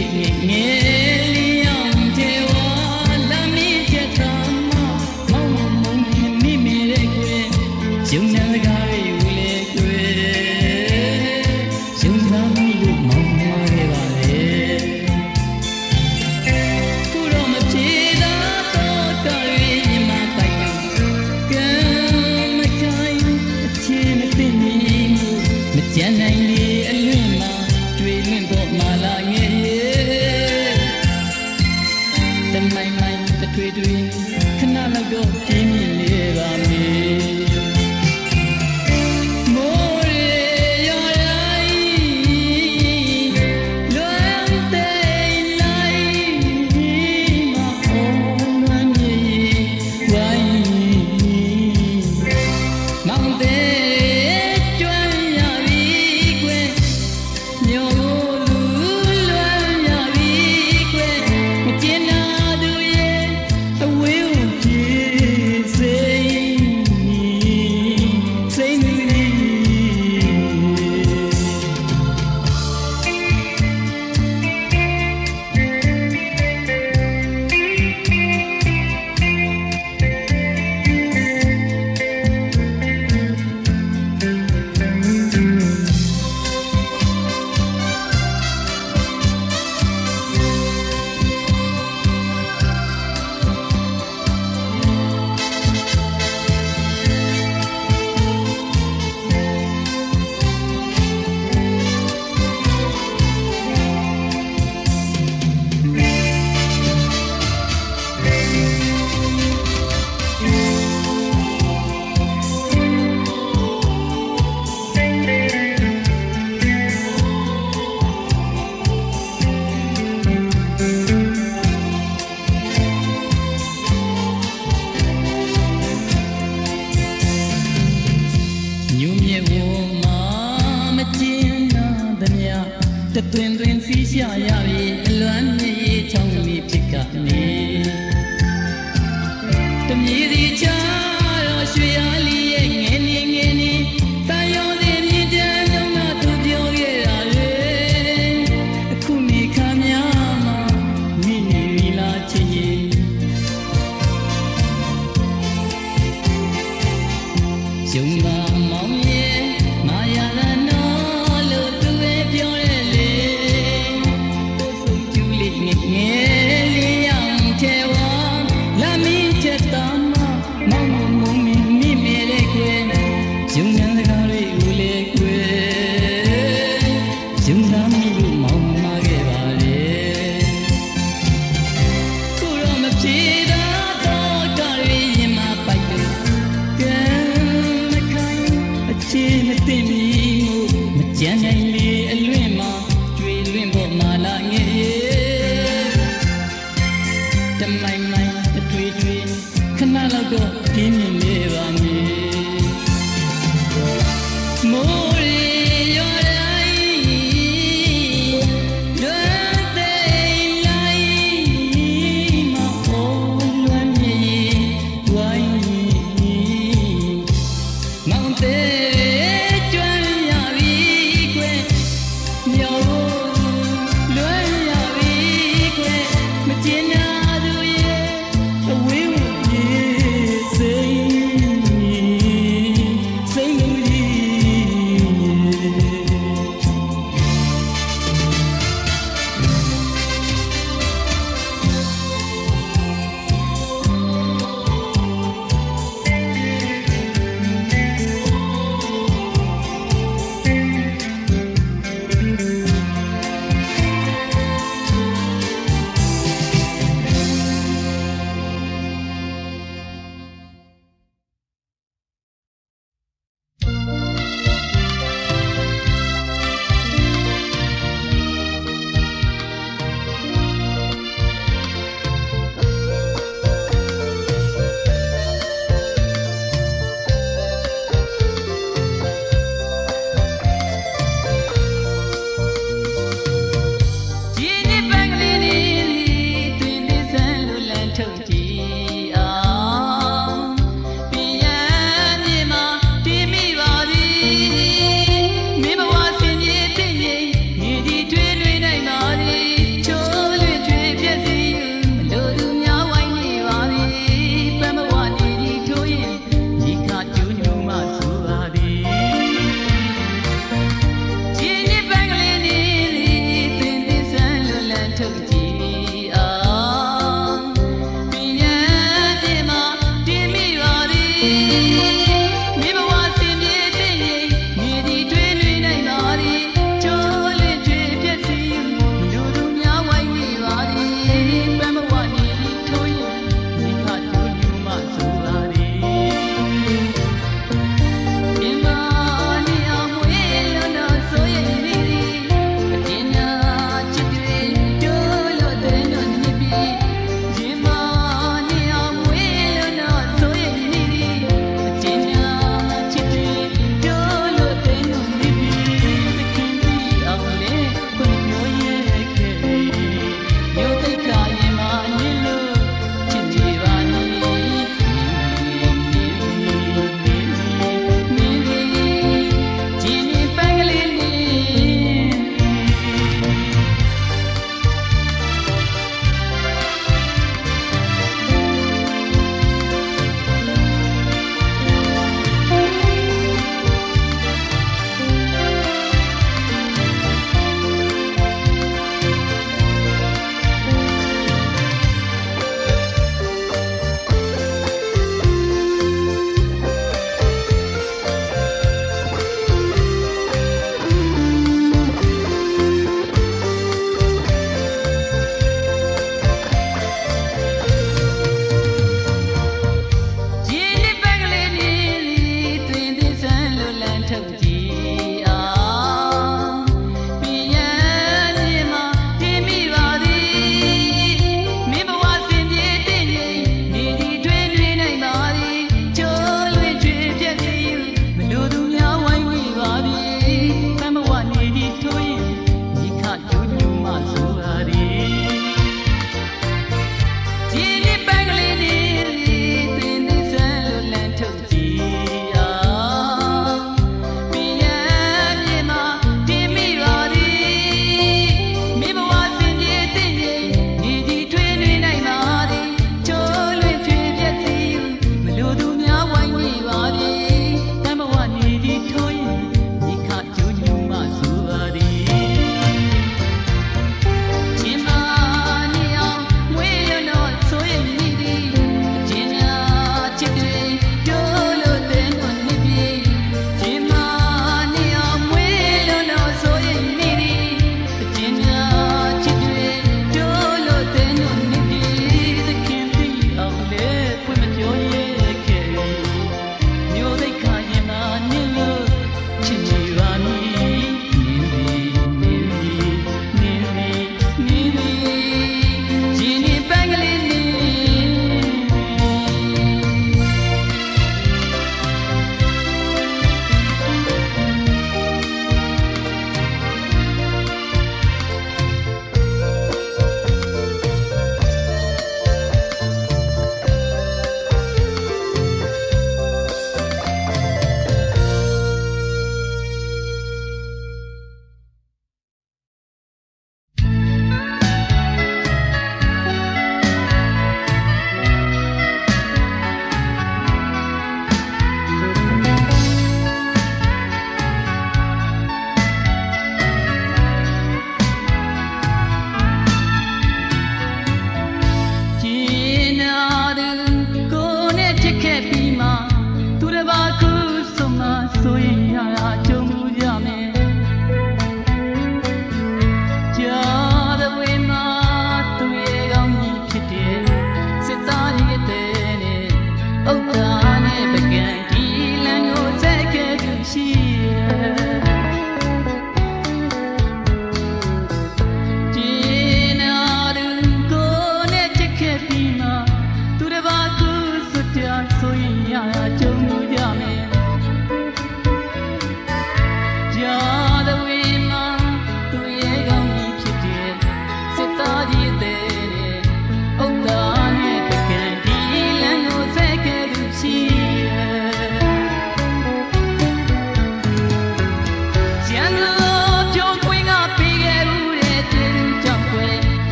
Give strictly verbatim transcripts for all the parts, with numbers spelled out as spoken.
Say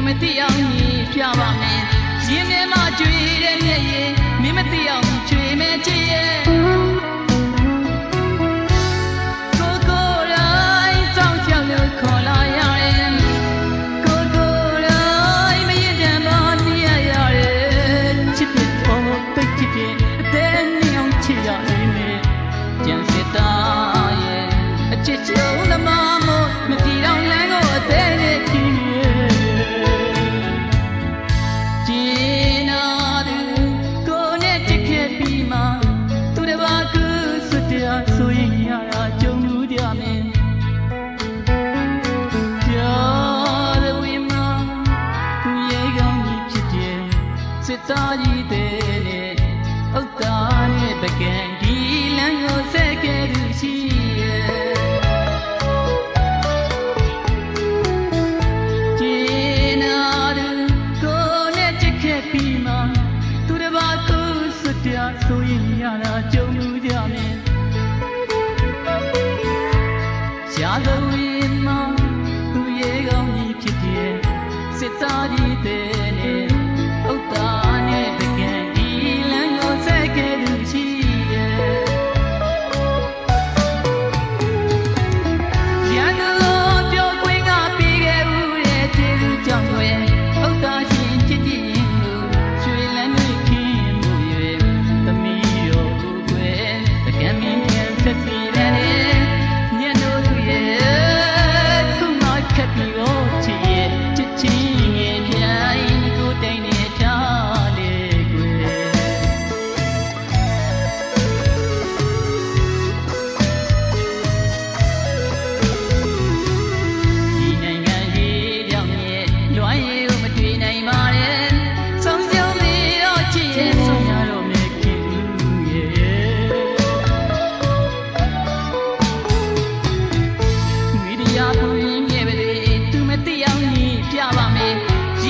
မသိအောင်ကြီးပြပါမယ်ရင်ထဲမှာကြွေတဲ့မျက်ရည်မင်းမသိအောင်ချွေမဲ့ချစ်ရဲ့ကိုကိုတိုင်းစောင့်ကြောက်လို့ခေါ်လာရတယ်ကိုကိုတိုင်းမရင်တမ်းမနေရရတယ်ချစ်ဖြစ်တော့တိတ်ချစ်ဖြစ်အသေးနဲ့အောင်ချစ်ရလိမ့်မယ်ကြံစစ်သားရဲ့အချစ်ချုံသမားမို့မကြည်တော့လမ်းကိုအသေးနဲ့ချစ်ဆိုရင်ရတာကြုံမှုကြမယ်ကြားတဲ့ဝိမာသူရဲ့ကောင်းကြီးဖြစ်တဲ့စစ်သားကြီးတဲ့နဲ့ဥက္ကာနဲ့ပကံဒီလမ်းကိုဆက်ခဲ့သူရှိရဲ့ကျင်းနာသူကိုနဲ့ချစ်ခဲ့ပြီးမှသူတစ်ပါးကိုစွတ်ပြဆိုရင်ရတာကြုံမှုကြမယ်ရာဇဝီမှာသူရဲ့ကောင်းကြီးဖြစ်တဲ့စစ်သားကြီးတဲ့နဲ့ဥက္ကာနဲ့တကယ်ဒီလမ်းကိုဆက်ခဲ့သူရှိရဲ့ရန်ကုန်ပြောခွင့်ကပြီးခဲ့ဦးတဲ့ကျေးဇူးကြောင့်ွယ်ဥက္ကာရှင်ချစ်ကြည်ရင်ကိုရွှေလန်းတွေခင်းမှုရဲ့သမီးတော်ကိုွယ်တကယ်မင်းရဲ့ဆက်စီတဲ့ပြီးတော့ချစ်ရဲ့ချစ်ချင်းရဲ့ပြိုင်ကိုတိတ်နေထားလေကွယ်ဒီနိုင်ငံကြီးပြောင်းရဲ့လွမ်းရည်ကိုမတွေ့နိုင်ပါနဲ့ဆုံးရှုံးပြီးတော့ချစ်ရဲ့ဆုံးရတော့မယ်ခင်ရဲ့မီဒီယာပြပါမယ်ရ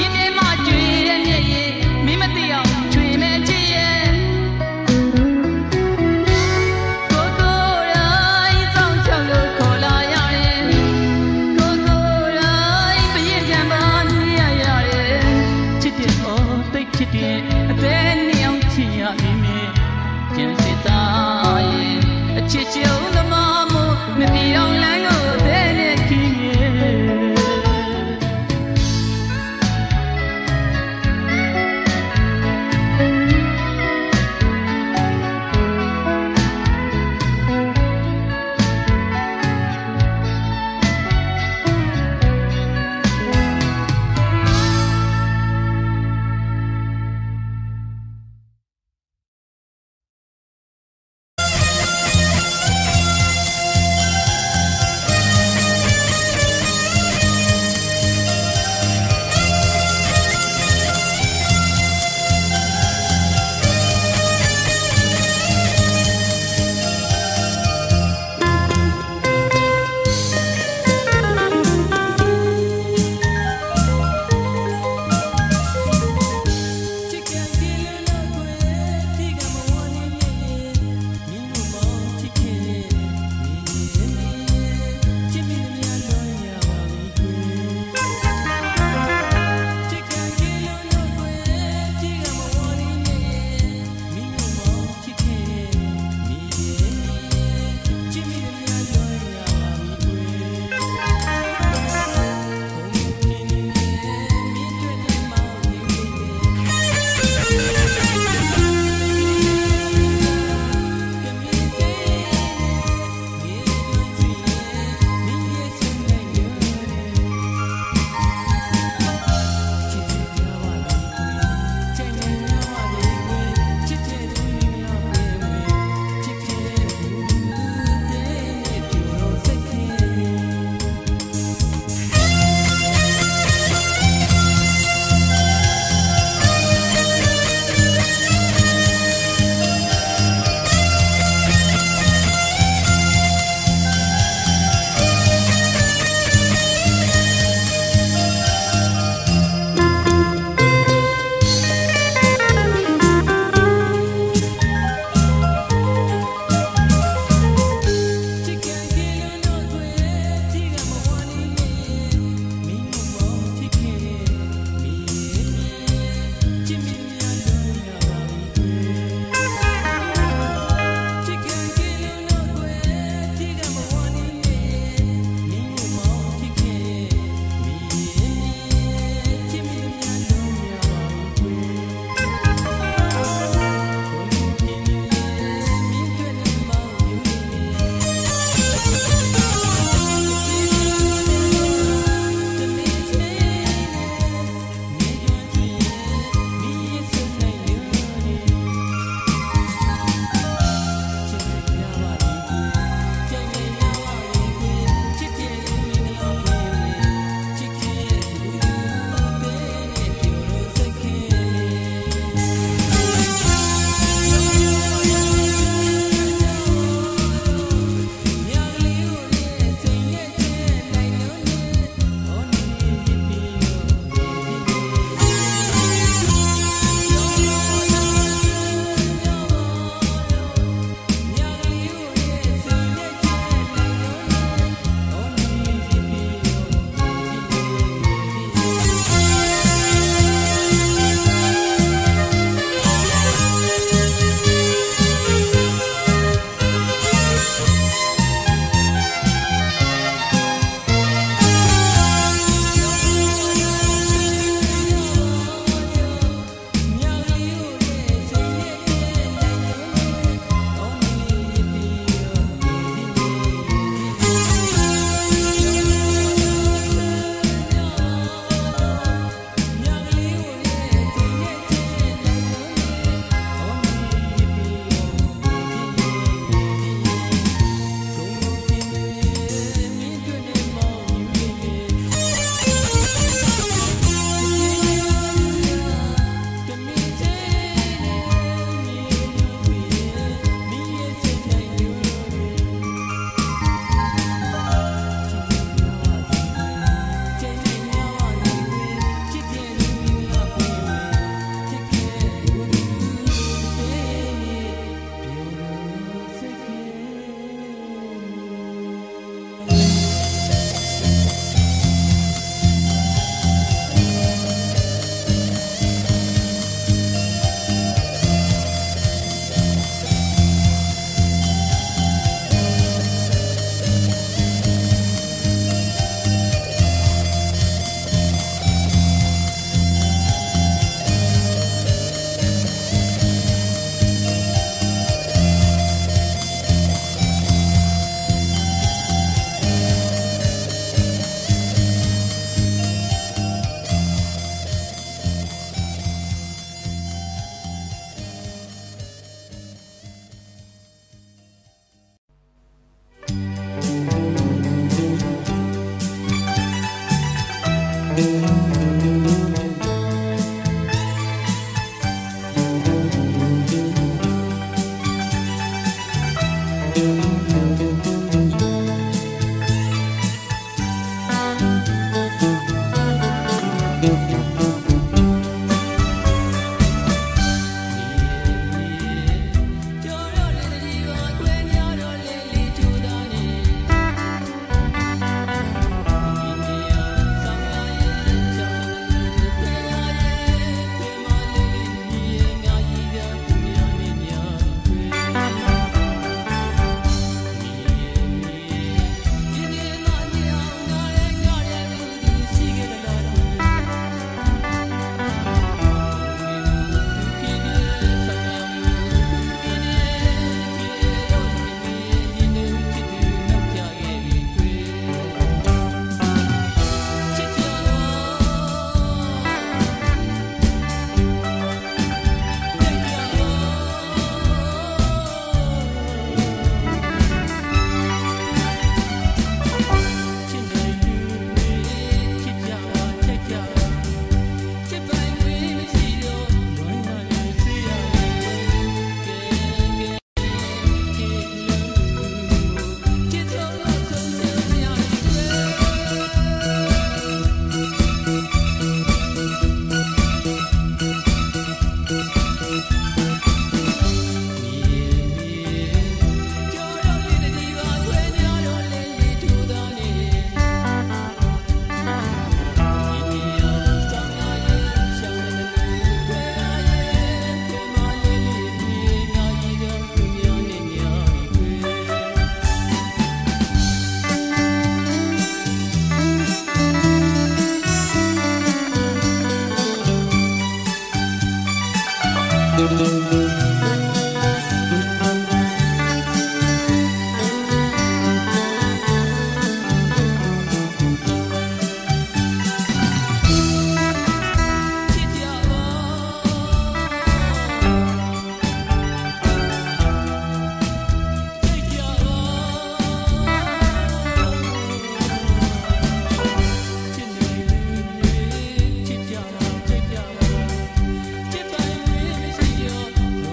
မ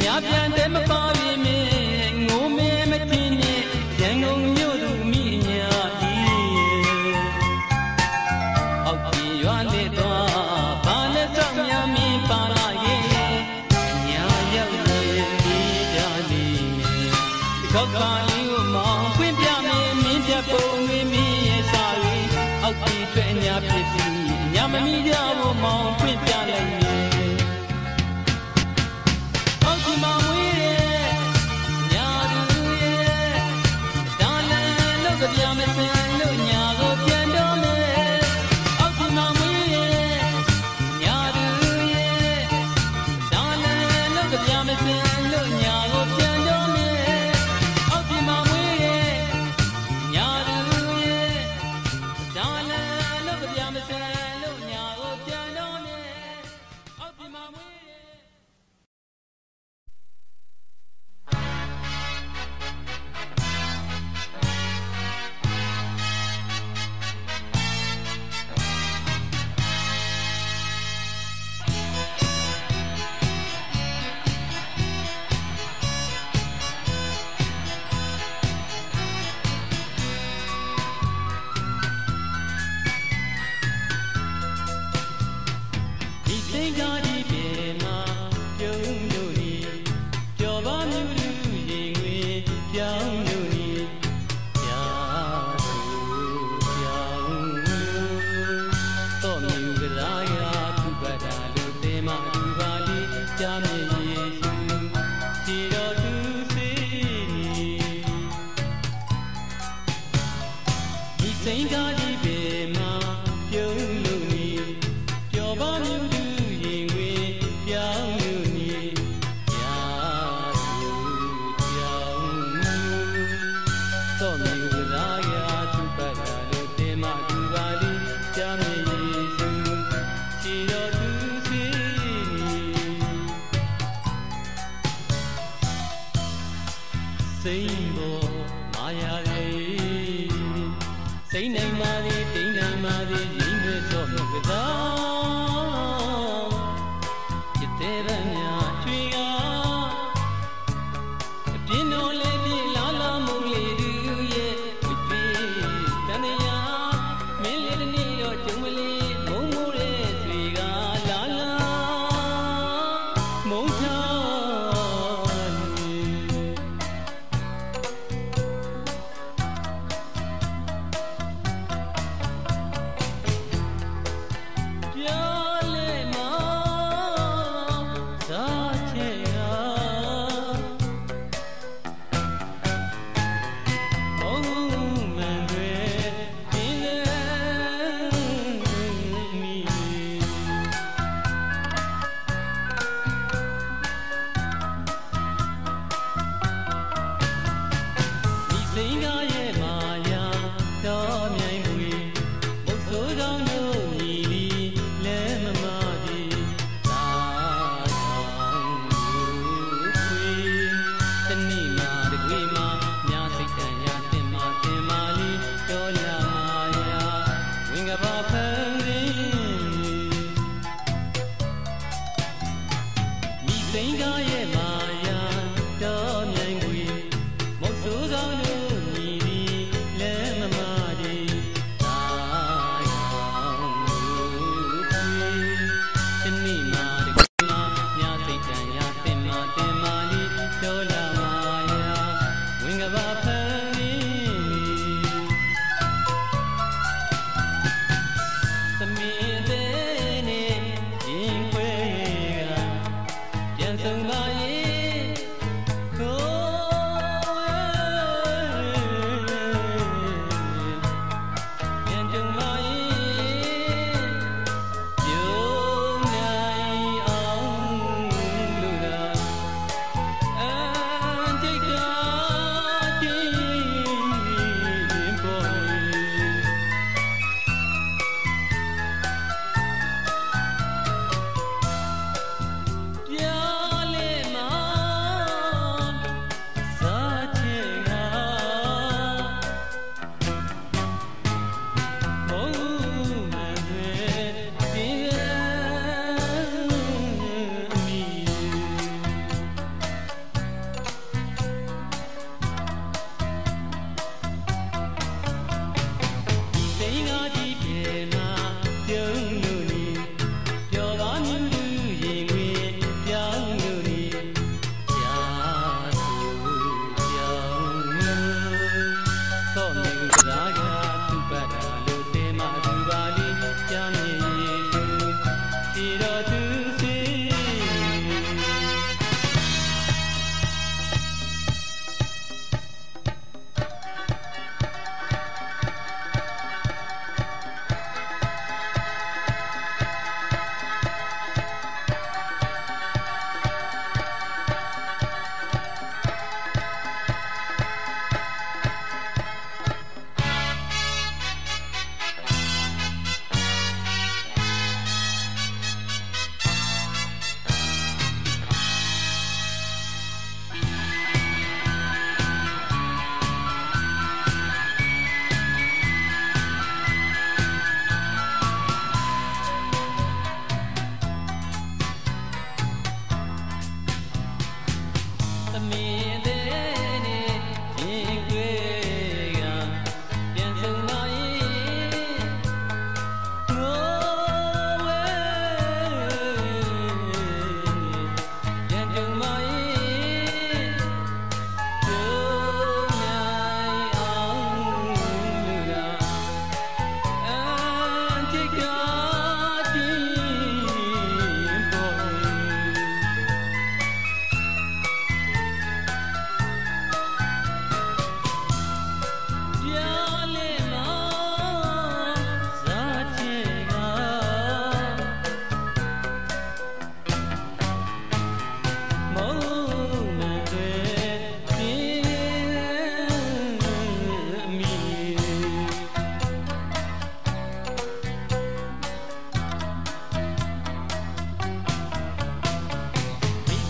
ပြန်တဲ့မပါပြီမင်းငိုမဲမတင်နဲ့ရန်ကုန်မြို့သူမိညာဤအောက်ပြေရွာလေတော့ဘာလဲစောင့်များမင်းပါလာရဲ့ညာရောက်ရင်မိကြလိမ့်မယ်ခောက်ကလေးကိုမောင်းဖွင့်ပြမင်းမင်းပြပုံတွေမင်းရဲ့စာတွေအောက်ပြေထွက်ညာဖြစ်စီညာမမီကြဘူးမောင်းဖွင့်ပြလိုက်မယ်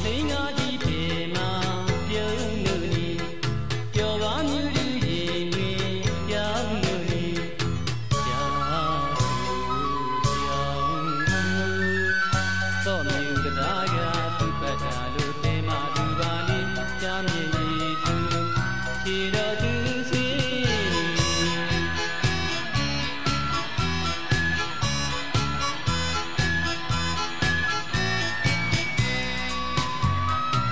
က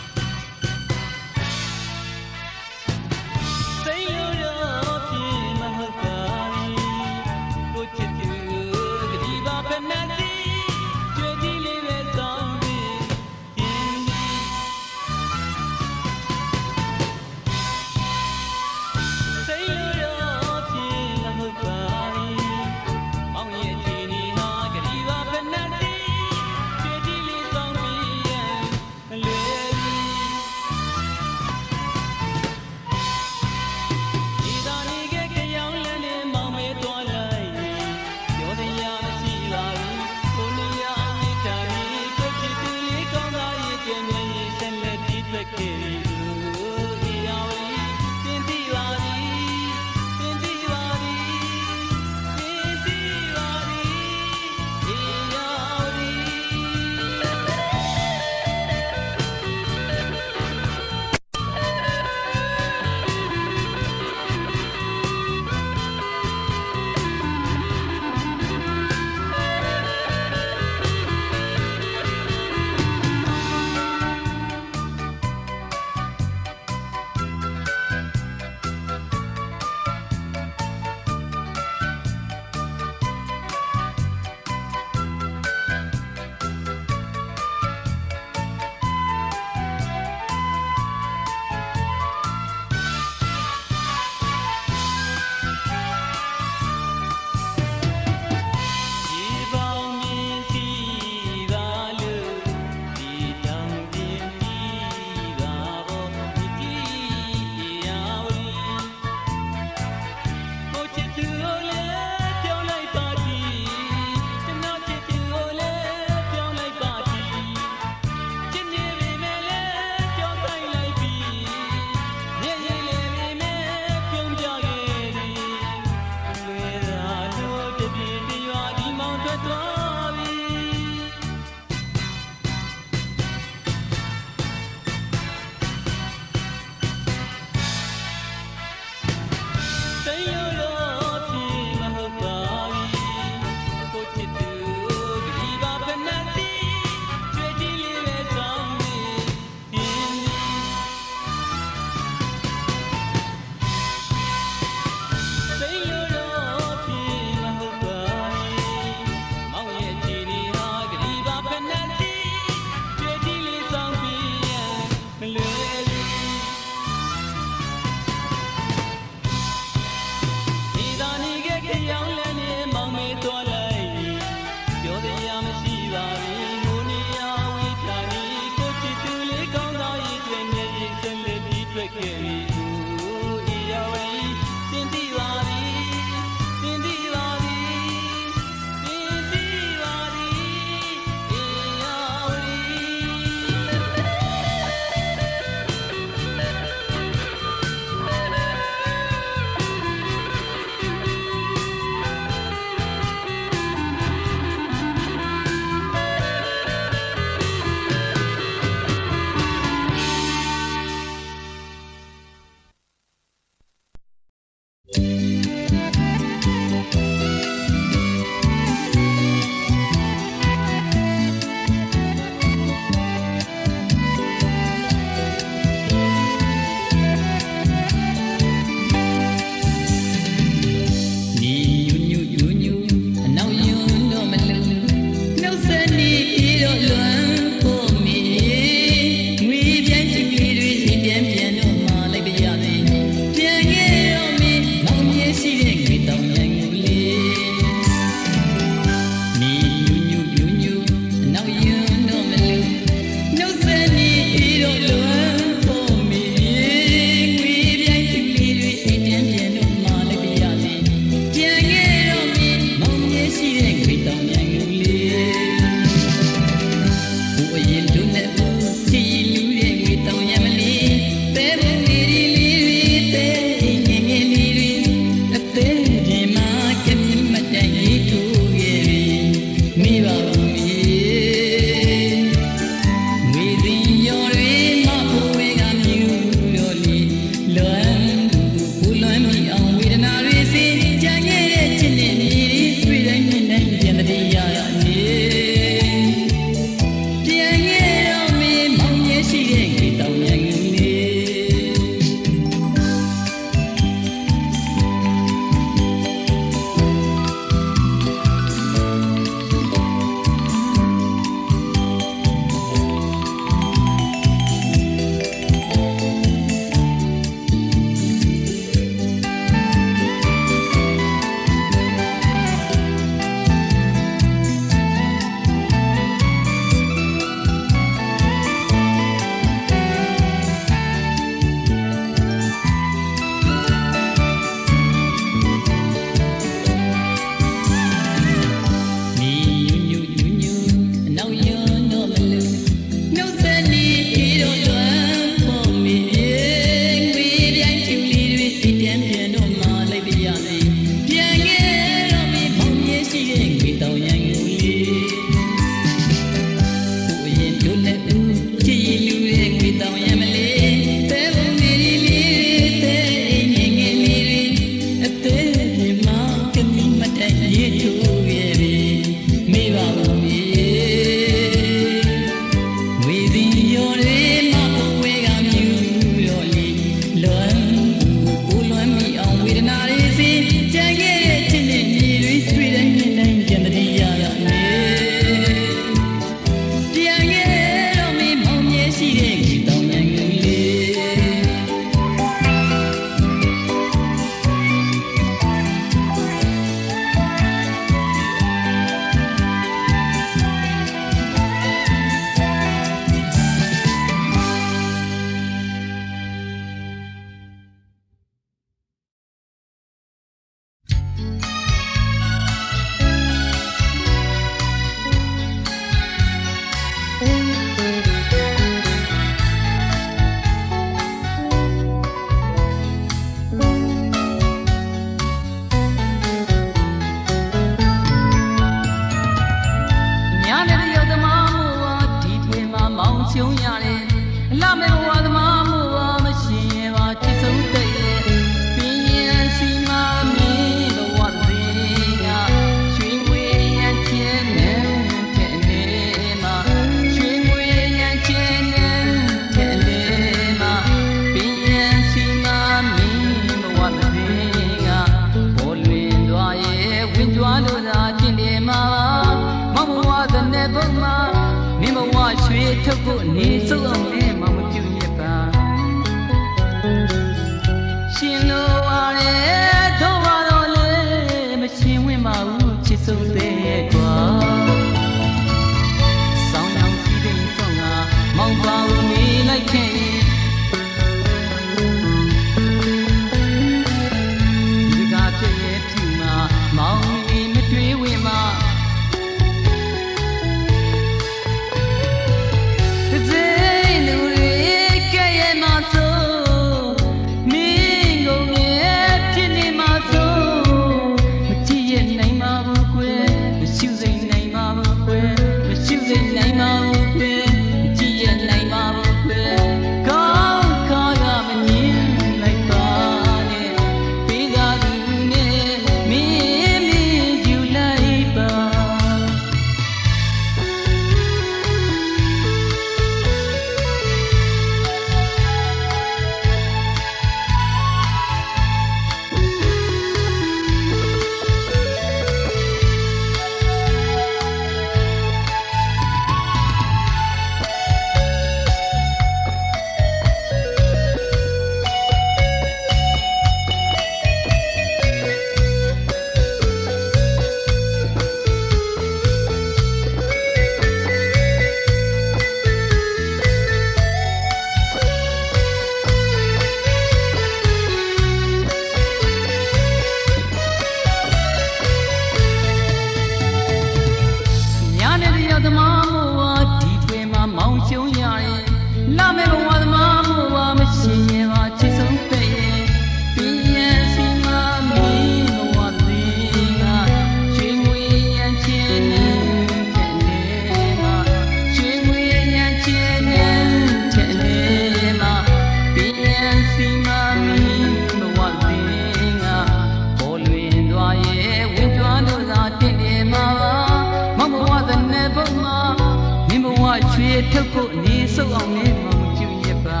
စီမမီဘဝသင်ကပေါ်လွင်သွားရဲ့ဝင်ကြွလို့သာတင့်တယ်မှာပါမဘဝသနဲ့ဘုံမှာမင်းဘဝချွေထုတ်ဖို့နေစုပ်အောင်နေမှမကြည့်ရပါ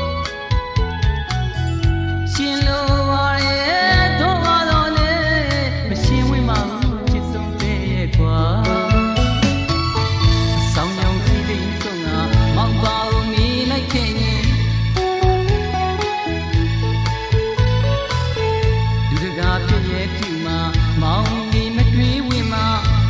ရှင်လိုပါရဲ့တော့ပါတော့လေမရှင်ဝင်မှာချစ်ဆုံးပဲရဲ့ကွာဆောင်းရောင်စီးသိမ်းဆုံးကမောင်ပါဦးမိလိုက်ခဲ့ရင်လူတကာဖြစ်ရဲ့ဖြူမှာမောင်ဒီမတွေးဝင်မှာ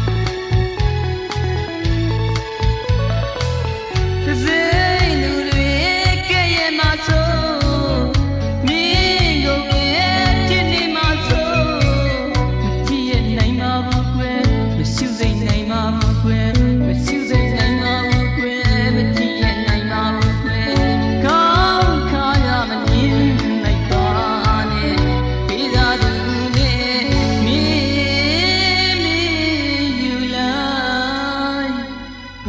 တစိမ့်လူတွေကဲ့ရဲ့မှာဆိုမင်းကိုပဲချစ်နေမှာဆိုမကြည့်ရနိုင်ပါဘူးကွယ်မရှုစိမ့်နိုင်ပါဘူးကွယ်မရှုစိမ့်နိုင်ပါဘူးကွယ်မကြည့်ရနိုင်ပါဘူးကွယ်ကောင်းခါရမမြင်လိုက်ပါနဲ့ပေးသာသူနဲ့မင်းမင်းယူလိုက်ပါ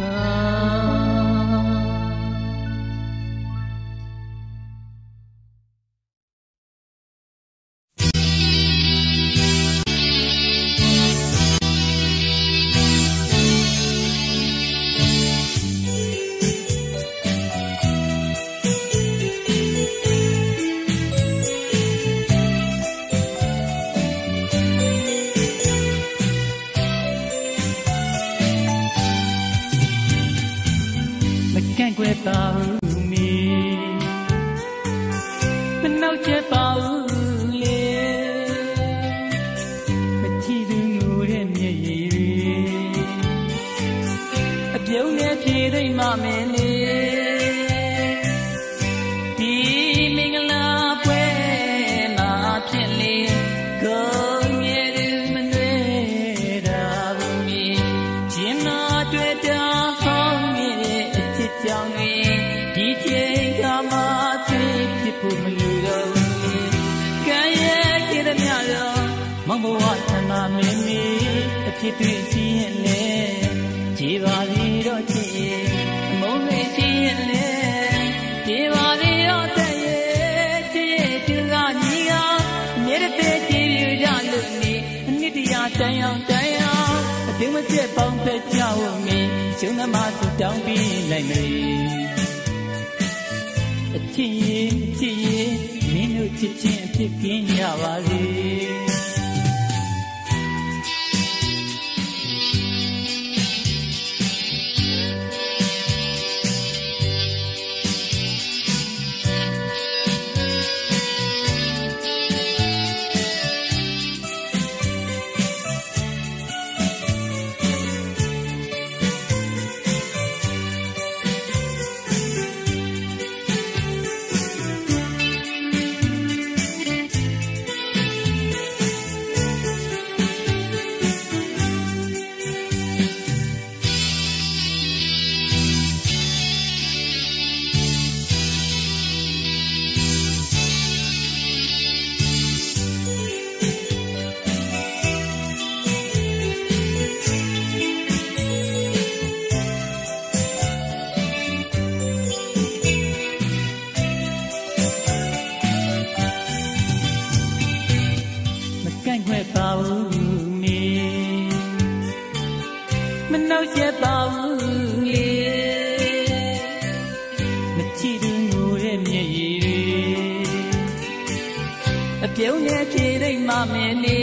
မကန့်ကွက်ပါဘူးမီမနှောက်ချက်ပါဘူးလေမထီသူငိုတဲ့မျက်ရည်တွေအပြုံးနဲ့ဖြေသိမ့်မမယ်လေဒီမင်္ဂလာပွဲမှာဖြစ်လေကုန်ရည်မနှွေးတာဘူးမီခြင်းနာတွေ့တာဟောင်းရည်ကြောင့်တွေဒီချိန်ကမှသိဖြစ်ဖို့မလိုတော့ဘူးကံရဲ့ကြည်သမျှတော့မောင်ဘဝထမမင်းမီအဖြစ်တွေ့စီရင်လေကြည်ပါလေတော့ချစ်ရဲ့အမုန်းတွေစီရင်လေကြည်ပါလေတော့တဲ့ရဲ့ချစ်ရဲ့သူကညီကအမြဲတည်းကြည်ပြကြလို့နေအနှစ်တရာတန်အောင်တန်အောင်အတင်းမကျက်ပေါင်းဖက်ကြဖို့မင်းကျုံးသမားသူတောင်းပြီးလိုက်မေအချစ်ရဲ့ချစ်ရဲ့မင်းတို့ချစ်ချင်းအဖြစ်ကင်းကြပါစေပါဘူးမီမနှောက်ရက်ပါဘူးလေမချီသူငိုတဲ့မျက်ရည်တွေအပြုံးနဲ့ဖြေသိမ့်မမယ်လေ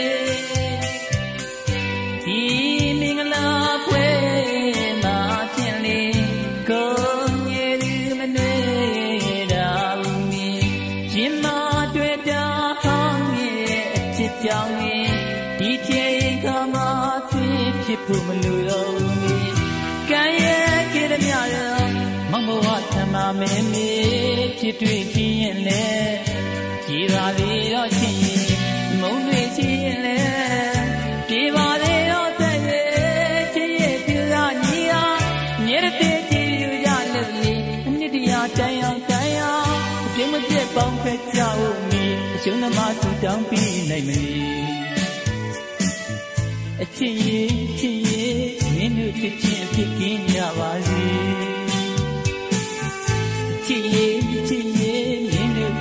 ဒီမင်္ဂလာပွဲမှာဖြစ်လေကုန်ရည်မနှွေးတာဘူးမီရင်မတွေ့တာဟောင်းရဲ့အချစ်ကြောင့်ဒီချိန်ကမှသိဖြစ်ဖို့မလိုတော့ဘူးကံရဲ့ကြည်သမျှတော့မမဝထမမင်းမီဖြစ်တွေ့ပြီးရင်လေကြည်ပါလေတော့ချစ်ရင်မုန်းတွေချစ်ရင်လေကြည်ပါလေတော့တဲ့ရဲ့ချစ်ရဲ့သူကညီအောင်မြေတဲ့ကြည်ယူကြလို့လေအနှစ်တရာတန်အောင်တန်အောင်အပြင်းမပြတ်ပေါင်းဖက်ကြဖို့မီအရှုံးသမားသူတောင်းပြီးနိုင်မည်အချစ်ရဲ့ချစ်ရဲ့မင်းတို့ချစ်ချင်းအဖြစ်ကင်းကြပါစေအချစ်ရဲ့ချစ်ရဲ့မင်းတို့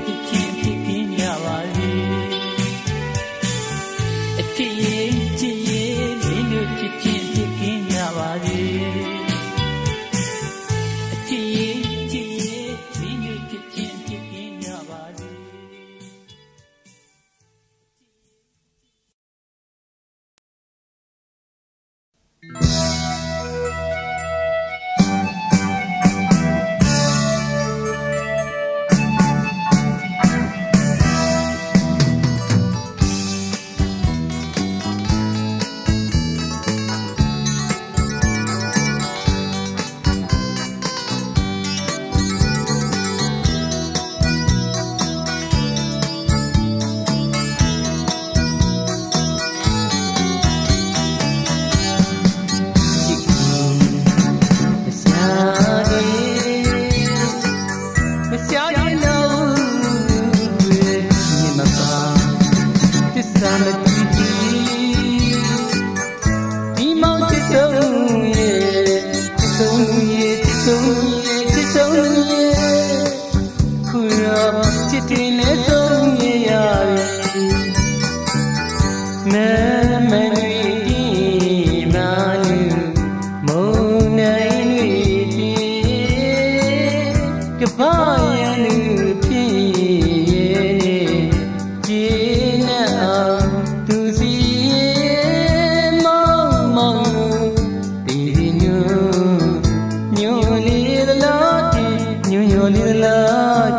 တွေနဲ့ဆုံးရရတယ်မမတွေဒီမာလူမုံနိုင်တွေဒီကဘာရလူဖြစ်ကျေနဲ့အောင်သူစီမောင်မောင်ဒီညိုညိုလေးလားညိုညိုလေးလား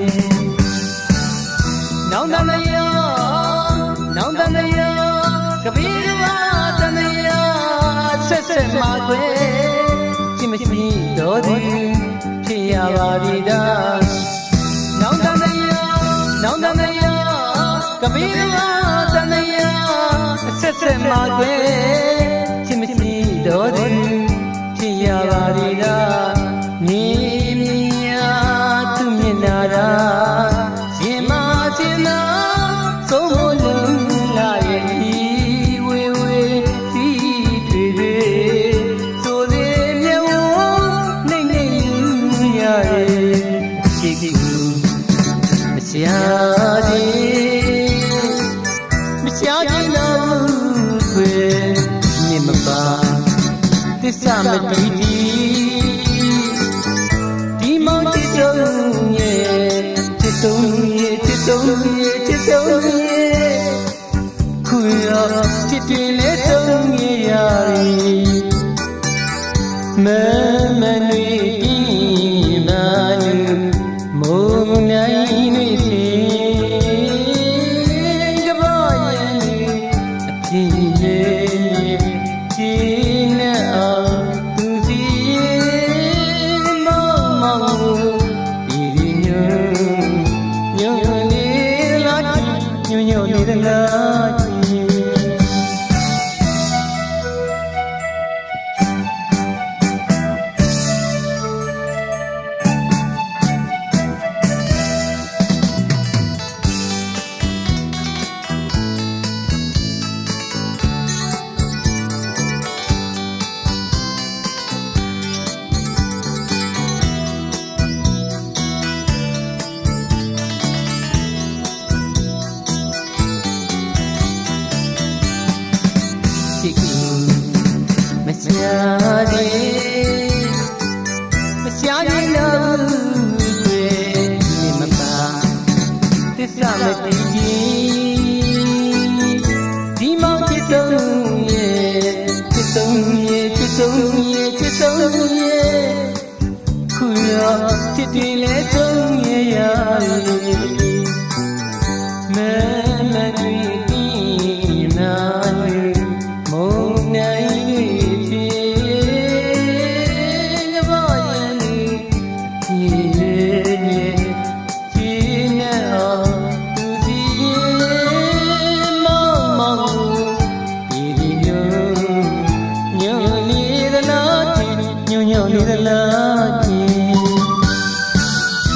နောင်တမယနောင်တမယကပီးဝါတမယဆက်ဆက်မှာခွဲကြည့်မရှိတော့သည်ဖြစ်ရပါပြီဒါနောင်တမယနောင်တမယကပီးဝါတမယဆက်ဆက်မှာခွဲကြည့်မရှိတော့သည်ဖြစ်ရပါပြီဒါမြင်မြင်သူမြင်လာတာရင်မချင်တာသုံးလုံးလာရဲ့ဒီဝေဝေစီတွေတွေဆိုသေးမြေဝနှိမ့်နှိမ့်လူရရဲ့ရှိခိမရှာခြင်းမရှာခြင်းတော့ခွေမြင်မပါသစ္စာမတည်တည်ဒီမောင်ချစ်ဆုံးရဲ့ချစ်ဆုံးရဲ့ချစ်ဆုံးရဲ့ချစ်ဆုံးရဲ့ခွေရောချစ်တွေလဲဆုံးရရမမတွေဒီမာလူမုံနိုင်နေစီကဘာရဲ့အဖြစ်ရဲ့ဒီနဲ့အောင်သူစီမောင်မောင်ဒီညိုညိုလေးလားညိုညိုလေးလားမရှာသေးမရှာသေးလို့ခွေမြင်မပါသစ္စာမတည်ခြင်းဒီမောင်ချစ်ဆုံးရဲ့ချစ်ဆုံးရဲ့ချစ်ဆုံးရဲ့ချစ်ဆုံးရဲ့ခွေရောချစ်တွေလဲဆုံးရရမမတွေဒီနာလူမုံနိုင်ညိုညိုလေးလား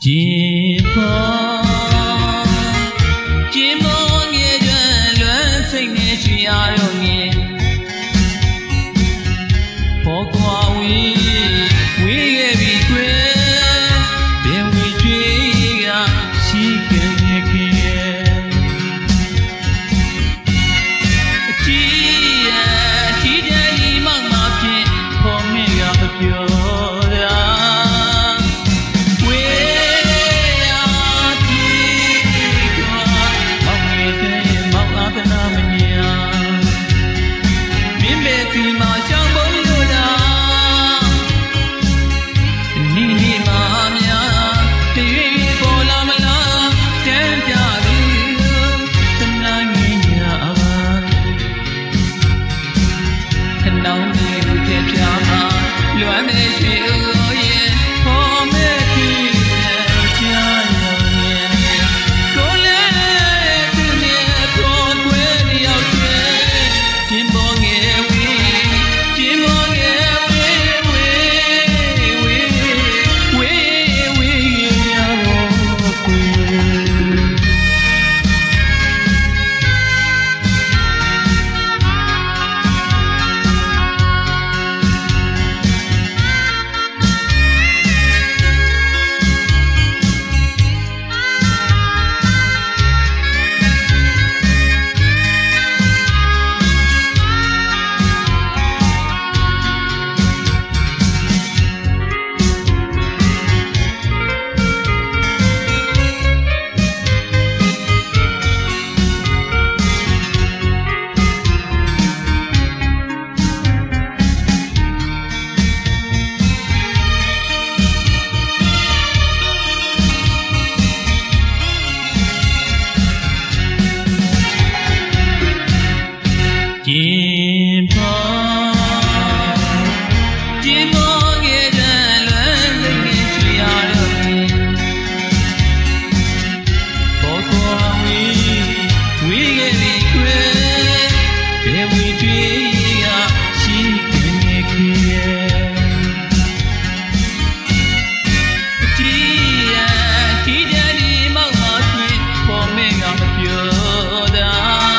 金风，金风也人乱岁年需要容易，不过为为也为贵，别为追呀，西根也开。既然既然你忙忙偏，破灭呀不丢。金风，金风也人乱岁年需要容易，不过为为也为贵，别为追呀，西根也开。既然既然你忙忙天，破灭呀不丢的。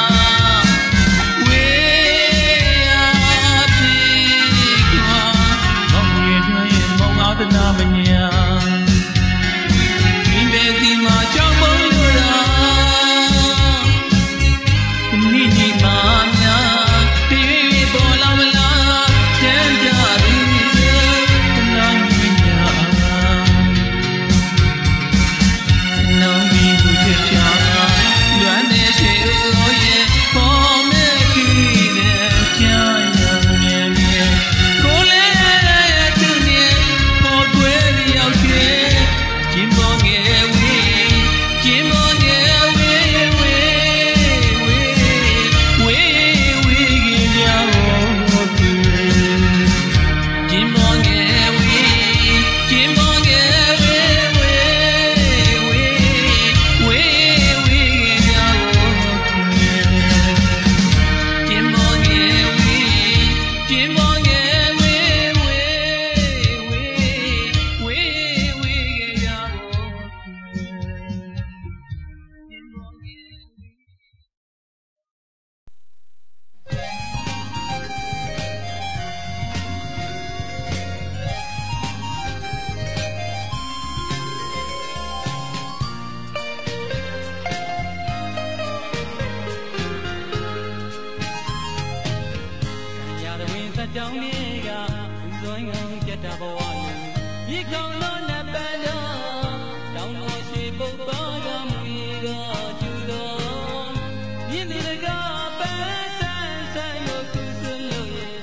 ကြောင့်လေးကစွန့်အောင်ပြတ်တာဘဝနဲ့ဒီကောင်တော့နပန်းတော့တောင်းလို့ရှိပုတ်ပါကမူတော့ကျူတော့မြင့်ဒီကပန်းဆန်းဆန်းလို့သူစွန့်လို့ရဲ့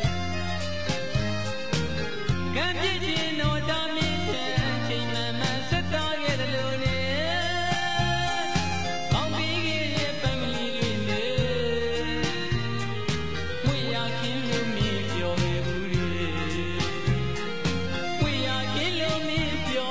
ကံပြည့်ခြင်းတော့တာမြင့်တဲ့ချိန်မှန်မှန်ဆက်သားခဲ့တယ်လို့လေကောင်းပြီးရဲ့ပန်းမလီတွေလေဝေရခင်လို့မြည်ပြောခဲ့ဘူးလေဝေရခင်လို့မြည်ပြော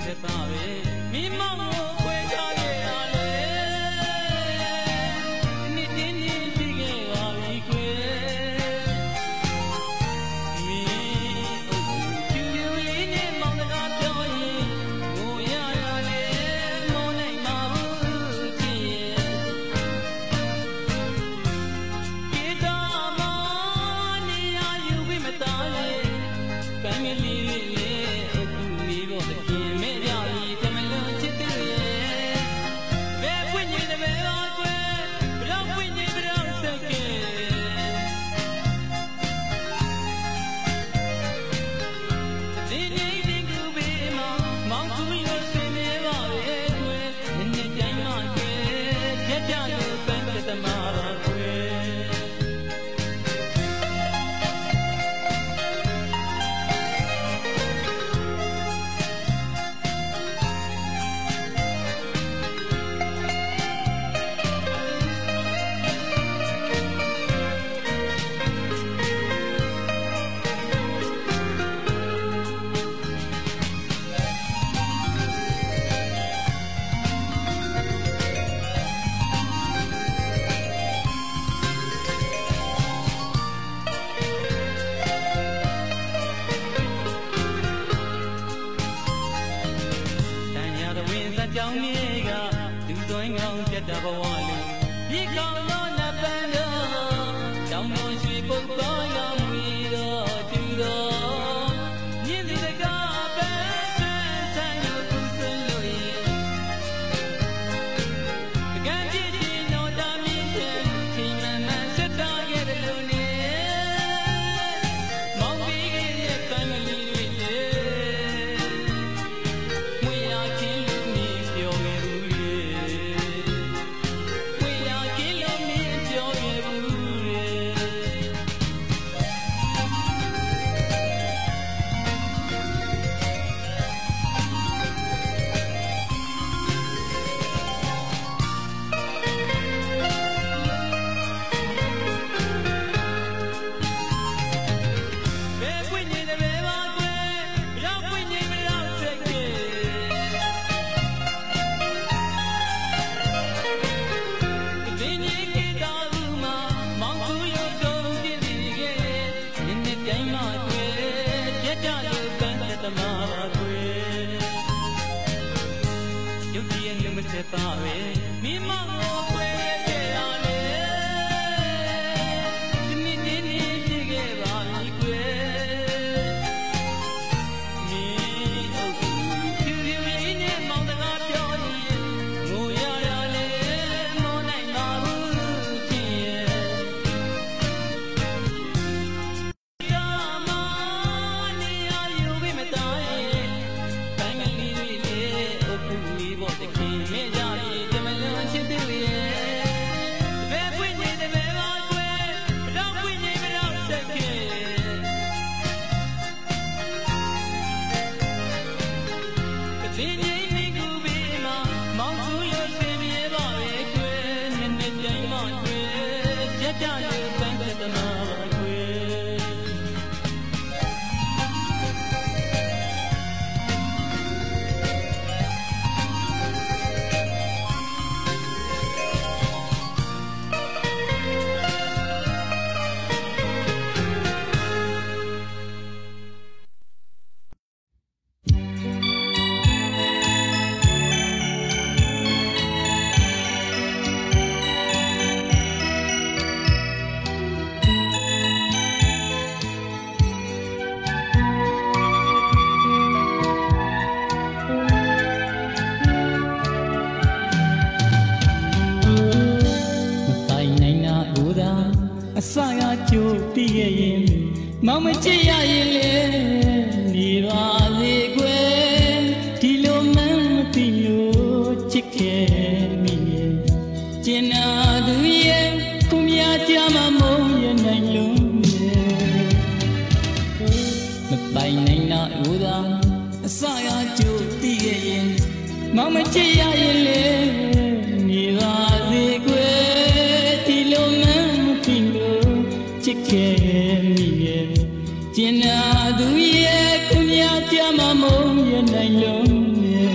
Cina duye kunya tiama mong ye nai long ye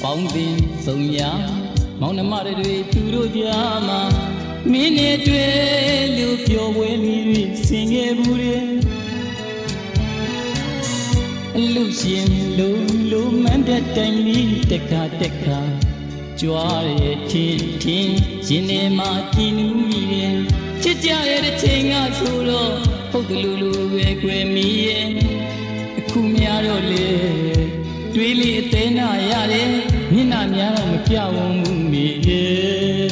ပေါင်းတင်ဆုံးရမောင်နှမတွေသူတို့ကြားမှာမင်းနဲ့တွေ့လို့ပြောဝဲပြီးဆင်ခဲ့ဘူးလေအလူရှင်လုံးလုံးမန်းတဲ့တိုင်လေးတခါတခါကြွားရဲ့ထင်းထင်းရှင်နေမှာကြည်နူးမိတယ်ချစ်ကြရဲ့တစ်ချိန်ကဆိုတော့ဟုတ်တယ်လူလူပဲကွယ်မီရဲ့အခုများတော့လေတွေးလေးအသေးနာရတယ်မျက်နှာများတော့မပြောင်းဘူးမိရဲ့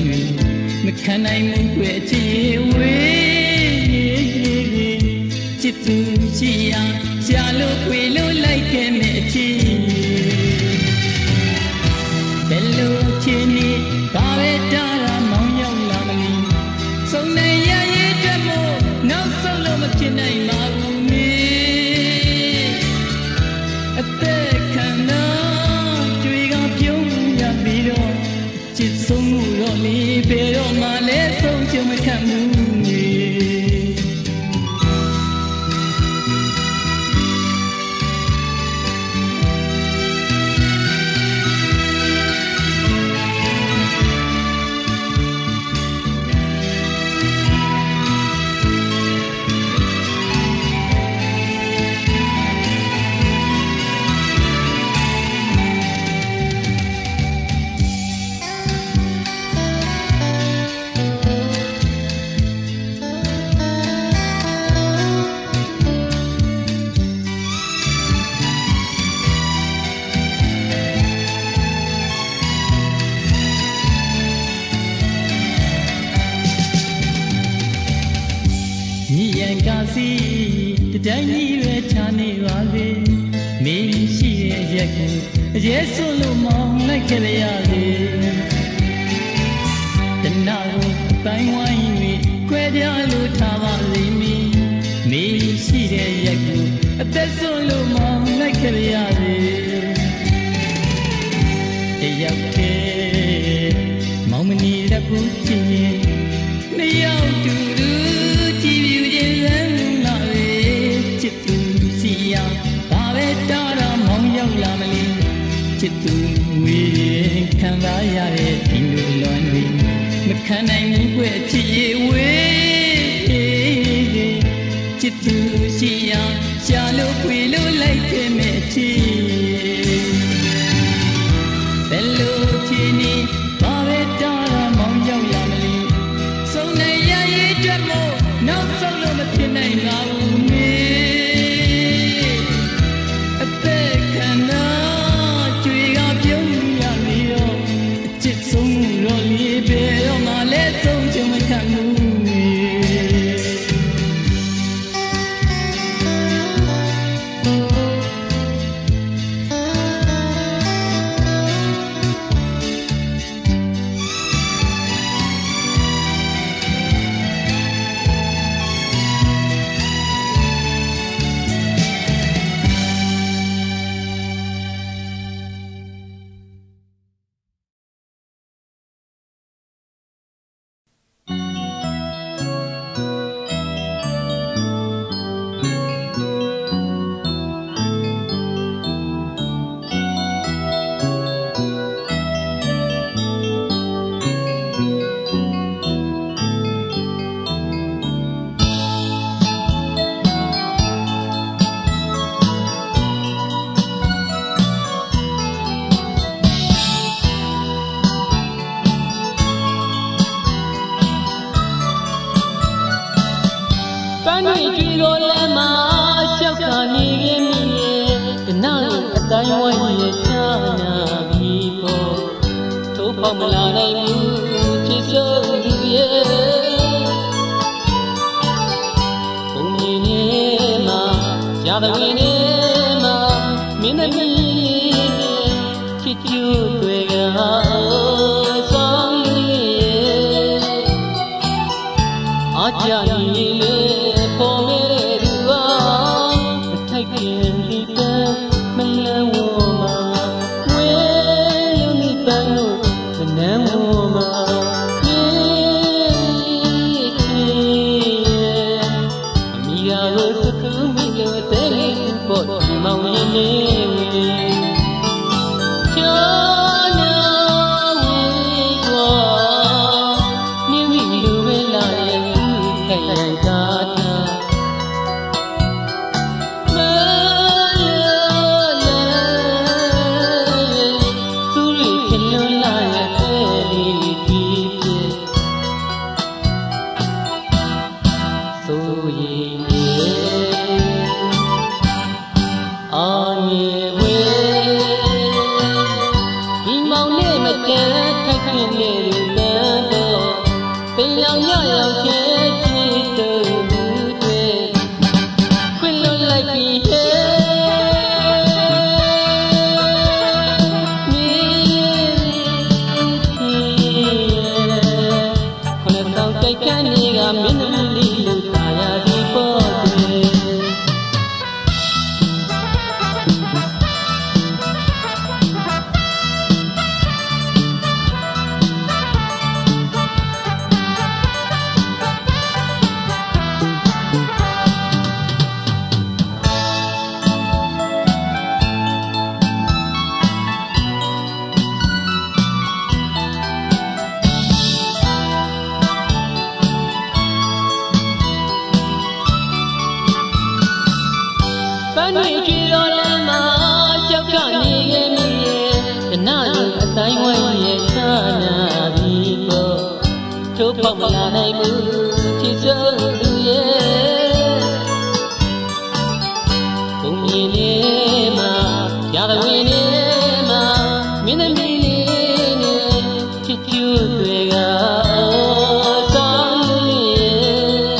ချသူရှိရာရှာလို့ခွေလို့လိုက်ခဲ့မဲ့ချီဘယ်လိုချင်နေဘာပဲတားတာမောင်းရောက်လာမလို့စုံနေရရဲ့တက်မို့နောက်ဆုံးလို့မဖြစ်နိုင်ပါဘူးမေအသက်ခံတော့ကြွေကပြုံးရပြီးတော့ချစ်ဆုံးမှုတော့လေဘယ်တော့မှလည်းဆုံးချုံမခံဘူးတိုင်းကြီးပဲချာနေပါလေမင်းရှိရဲ့ရက်ကိုအကျဲဆွလို့မောင်းလိုက်ခဲ့ရလေတနာကိုတိုင်းဝိုင်း၍ခွဲပြလို့ထားပါလိမ့်မည်မင်းရှိတဲ့ရက်ကိုအသက်ဆွလို့မောင်းလိုက်ခဲ့ရလေတယောက်တည်းမောင်မနီလက်ကိုချင်ရင်နှစ်ယောက်တူတူကြည်ပြူခြင်းလမ်းလာလေချစ်သူစီယာဘာပဲတားတာမောင်းရောက်လာမလို့ချစ်သူဝေးခံစားရတဲ့ဒီလိုလွန်တွေမခံနိုင်ဘူးကွယ်ချစ်ရဝေးချစ်သူစီယာရှာလို့ခွေလို့လိုက်ခဲ့မဲ့ချီဘယ်လိုချီနေဘာပဲတားတာမောင်းရောက်လာမလို့စုံနေရရဲ့အတွက်မို့နောက်ဆုံးလို့မဖြစ်နိုင်ပါဘူးမေအသက်ခံတော့ကြွေကပြုံးရပြီးတော့အချစ်ဆုံးတော့လေဘယ်တော့မှလည်းဆုံးချုံမခံဘူးမလာနိုင်ဘူးချစ်ဆုံးလူရဲ့ဘုံမြင်နေမှာရတဲ့ဝင်နေမှာမင်းသမီးချစ်ကျူတွေကဆောင်ရည်အကြရင်လေပေါ်နေတဲ့သူဟာအထိုက်ကင်းဒီတမ်းမလန်းဝမှာဝဲလူမိပန်းလို့နမ်းမောမှာပြေးချီအမိယာကိုစကူးမိလို့တဲ့လေးပေါ်ဒီမောင်ရင်နေချာနာဝေးကွာမြင့်မိလူပဲလာရဲ့ခိုင်ခိုင်သာသာခွတိုက်ခန်းတွေကမင်းသမီးလေးလို့သာယာဒီပေါ်တယ်တိုင်းဝဲရဲ့ချာနာပြီးပေါ်ချိုးပေါက်မလာနိုင်ဘူးချစ်စိုးသူရဲ့ဘုံမြင်နေမှာရာသဝင်နေမှာမင်းသမီးလေးနဲ့ချစ်ကျူးတွေကဆောင်းလေး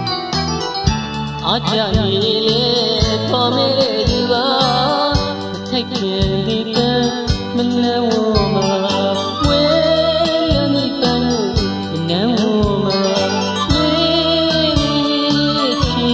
အားကြနေလေပေါ်မဲဒီပါထိုက်ခင်ဒီကမနဝဝဲလနိတန်မနဝမလေးချီ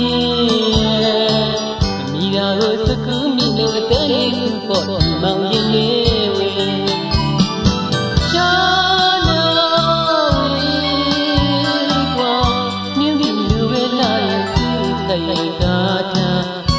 မိရာကိုစကူမိလို့အတဲ့လေးစုပေါ်မောင်ရင်လေးဝဲချာနာဝေကွာမြင်းဒီလူပဲလာရင်သူ့တိုက်ကားထား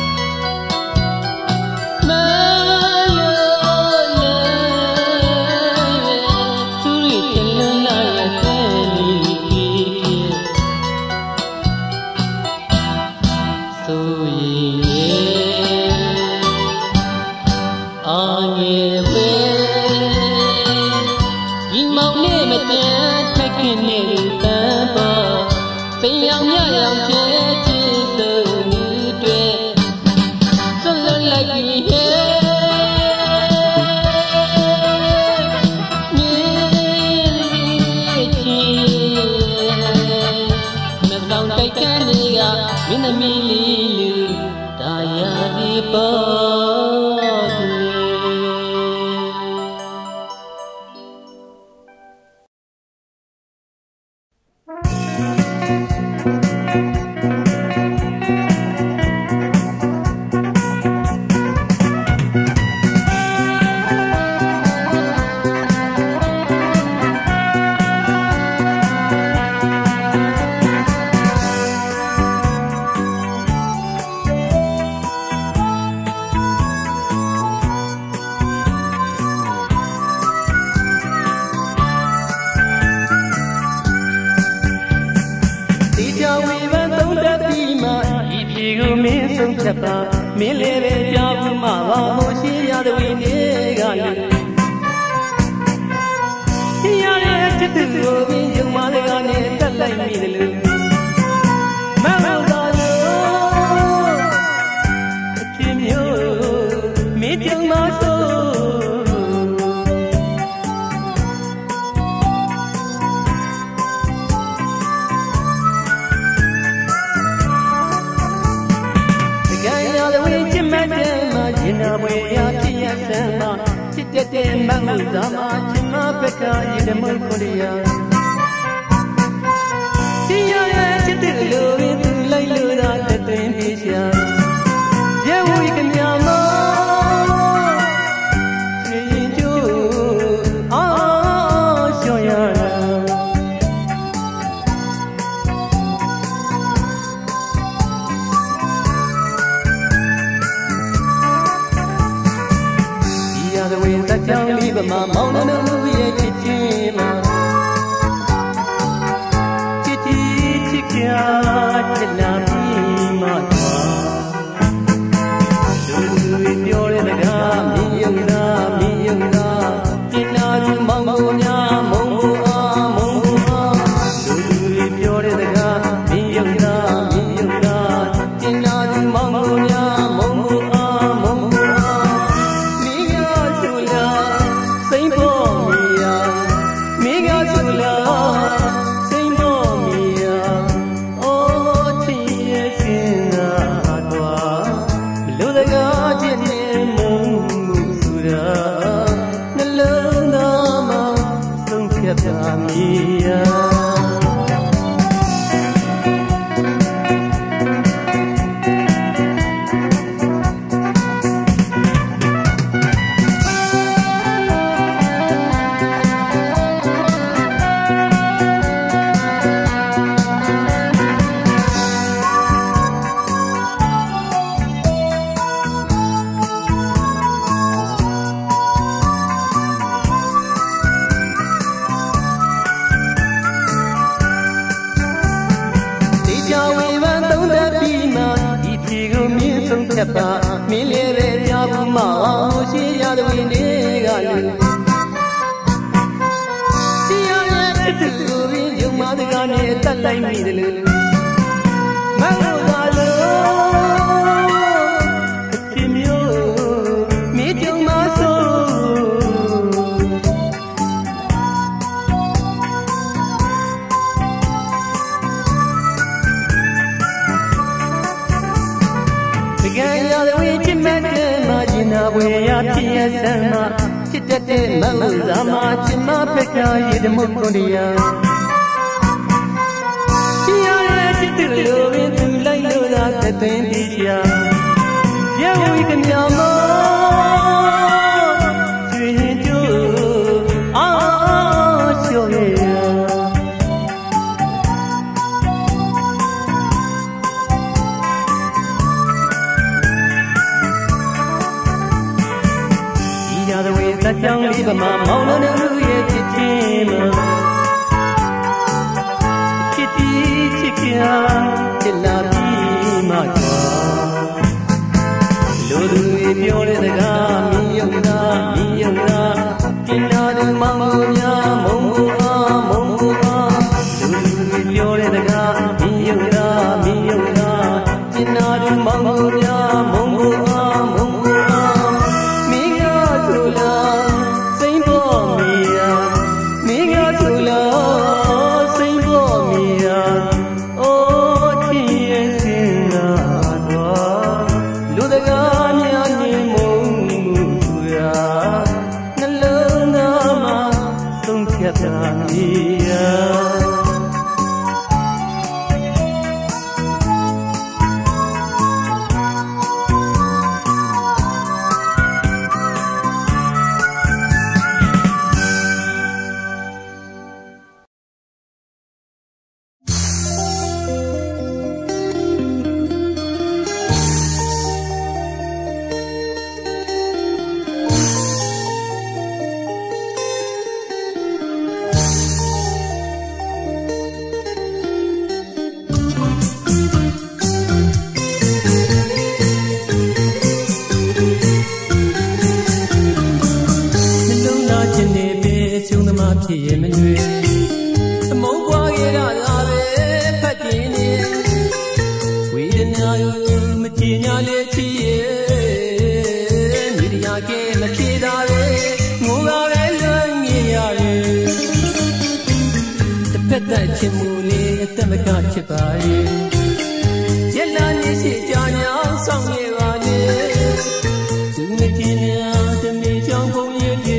မင်းသမီးလေးလူတာယာဒီပေါ်မင်းလေးပဲကြောက်မှပါမို့ရှိရတဲ့ဝိနေကလည်းရှိရတဲ့ချစ်သူကိုမင်းယုံမလေးကနေတက်လိုက်မိတယ်လို့မဟုတ်တော့လို့အချင်းမျိုးမင်းကြုံမဆိုရင်နာဝေရဖြစ်ရစမ်းမှာချစ်တဲ့မငုဇာမှာချင်မဘက်ကရေတမုတ်ကိုရရှိရတဲ့ချစ်တဲ့လူရင်းသူလိုက်လို့သာတွင်ပြေရှာရဲဝီကမြာမောရင်ကျိုးအာရှောရကြောင်လေးပမာမောင်နှံရဲ့ချစ်ချင်းမှာချစ်ချစ်ချစ်ကြချစ်လာပြီးမှသူတွေပြောတဲ့စကားမင်းယုံလားမင်းယုံလားကျင်နာသူမောင်ကိုများမုံကိုအားမုံကိုအားသူတွေပြောတဲ့စကားမင်းယုံလားမင်းယုံလားကျင်နာသူမောင်ကိုများမုံကိုအားမုံကိုမိကဆူလာစိမ့်ပေါ်မီယာအိုးချစ်ဖြတ်ပါမင်းလေးပဲကြားဘူးမအောင်ရှိရတဲ့ဝင်းတွေကလူစီရတဲ့တူရင်းယုံမတကားနဲ့တက်လိုက်မိတယ်လို့မဟုတ်ပါလို့အချင်းမျိုးမိကြုံမဆိုကံရတဲ့ဝိချစ်မဲ့တဲ့မှာကျင်နာဝေရဖြစ်ရစမ်းမှာချစ်တတ်တဲ့မဟုတ်သာမှာချစ်မဖက်ကရည်တမုတ်ကွန်တရားရတဲ့ချစ်သူလိုပင်သူလိုက်လို့သာသသွင်းပြီးချာရဝိကမြောင်မောကျွေရင်ကျိုးအာရှော့ရတကြောင်လေးပမာမောင်နှံလူရဲ့ချစ်ချင်းမချစ်တီချစ်ပြချစ်လာပြီးမှချာလူသူတွေပြောတဲ့စကားမင်းယုံတာမင်းယုံတာကျင်နာသူမောင်ကိုများမုံကိုအားမုံကိုအားလူသူတွေပြောတဲ့စကားမင်းယုံတာမင်းယုံတာကျင်နာသူမောင်ကိုများမုံကိုအားမုံကိုအားမင်းကဆိုလားဖြစ်ရမလွေအမုန်းပွားရတာလားပဲဖတ်တင်နေဝေဒနာကိုမချင်ညာလေချီရဲ့မိဒီယာကဲမဖြေတာပဲငိုကပဲလွန်မြင်ရတယ်တစ်ဖက်သက်ချင်မှုလေးအသက်မကချစ်ပါရဲ့ရက်လာနေရှိကြညာဆောင်ရပါလေသူမချင်ညာတမေချောင်းပုံရည်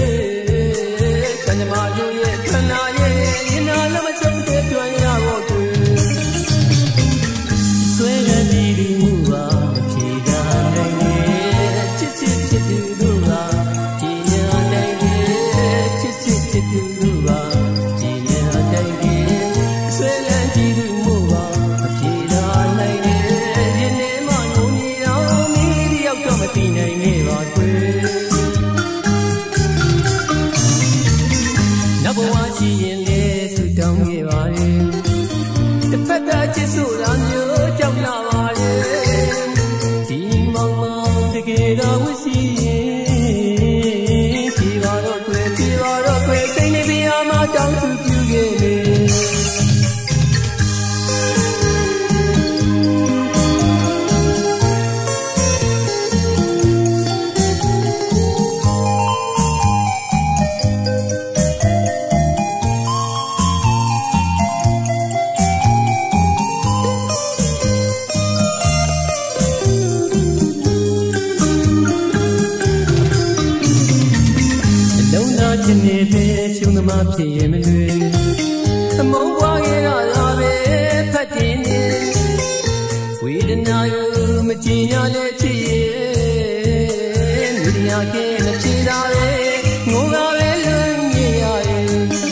ဖြစ်ရမလွေအမုန်းပွားရတာလားပဲဖတ်တင်နေဝေဒနာကိုမချင်ညာလေချစ်ရဲ့မိဒီယာကဲမချင်တာပဲငိုကပဲလွန်မြင်ရရဲ့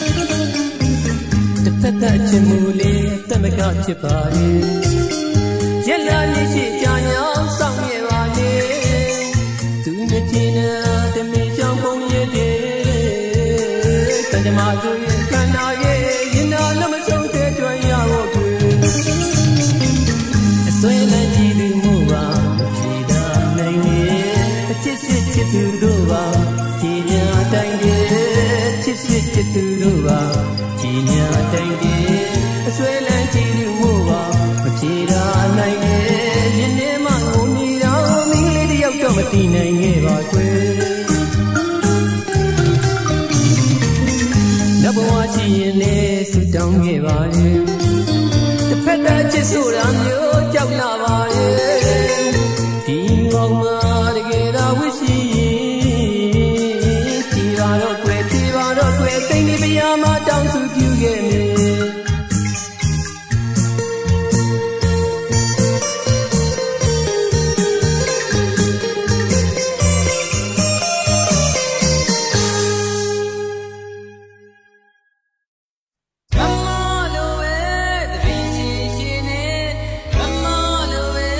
တစ်ဖက်သက်ချင်မှုလေးအသက်မကဖြစ်ပါရဲ့ရက်လာနေရှိကြညာဆောင်ရပါလေသူမချင်တဲ့တမေချောင်းပုံရည်တမသူရဲ့ခန္ဓာရဲ့ရင်နာလည်းမဆုံးတဲ့ကြွရဖို့သူအစွဲလည်းကြည့်သူမှုပါဖြေစ်ဆိုတာမျိုးကြောက်လာပါရဲ့ဒီမောင်မတကယ်တော့ဝစ်ရှိရင်ဒီပါတော့ကွယ်ဒီပါတော့ကွယ်စိတ်လေးပြာမတောင်းစုပြုခဲ့မယ် Come on away,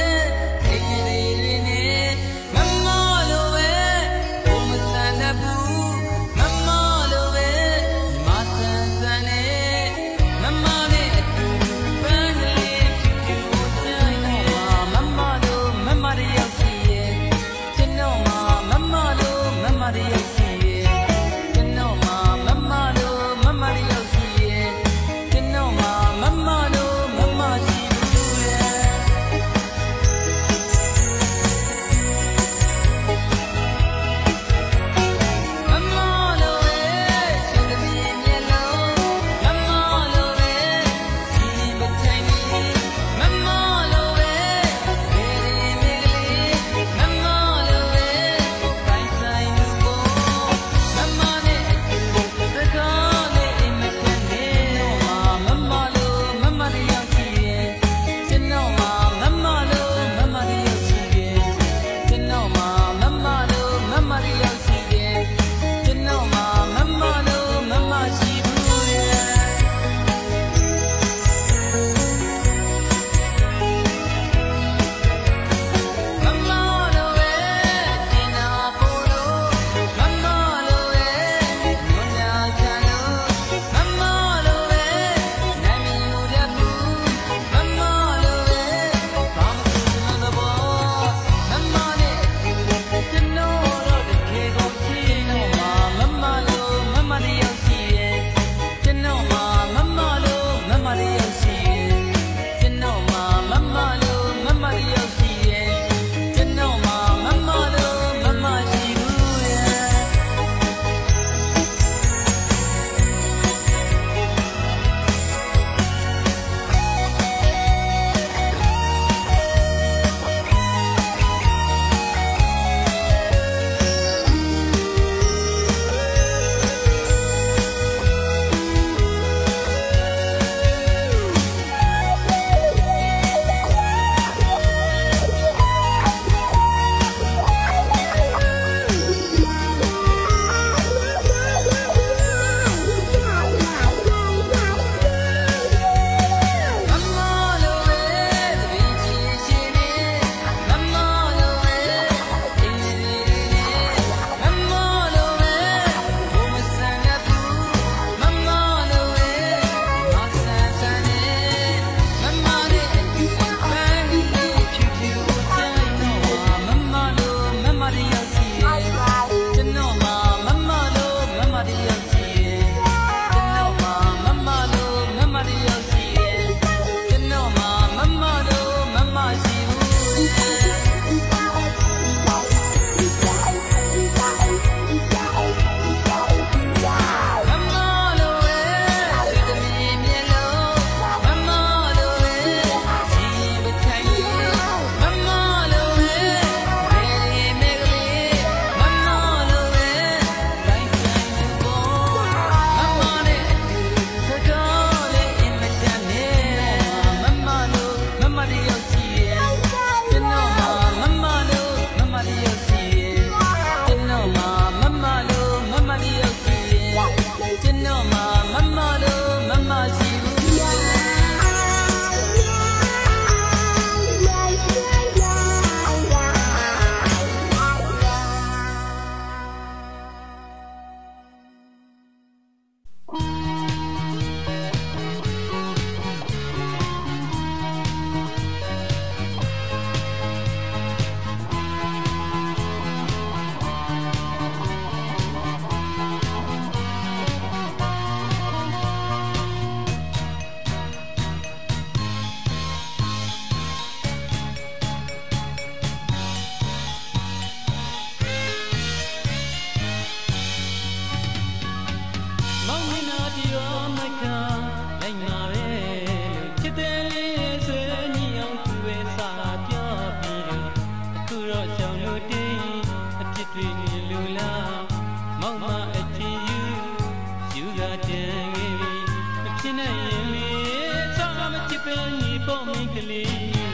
ပေါ်မင်းကလေး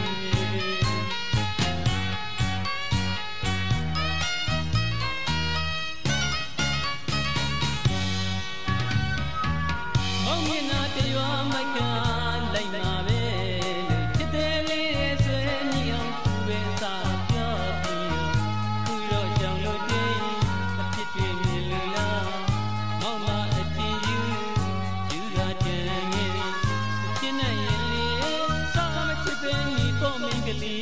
မောင်မျက်နှာတရွာမိုက်ကလိုက်မှာပဲချစ်တယ်လေးဆွေညီအောင်သူပဲစာပြောပြီးခုတော့ကြောင်လို့တင်းအဖြစ်တွေမြင်လို့လားမောင်မအချင်းယူယူရကြံငယ်ဖြစ်နေရင်လေးစာမချစ်ပဲညီပေါ်မင်းကလေး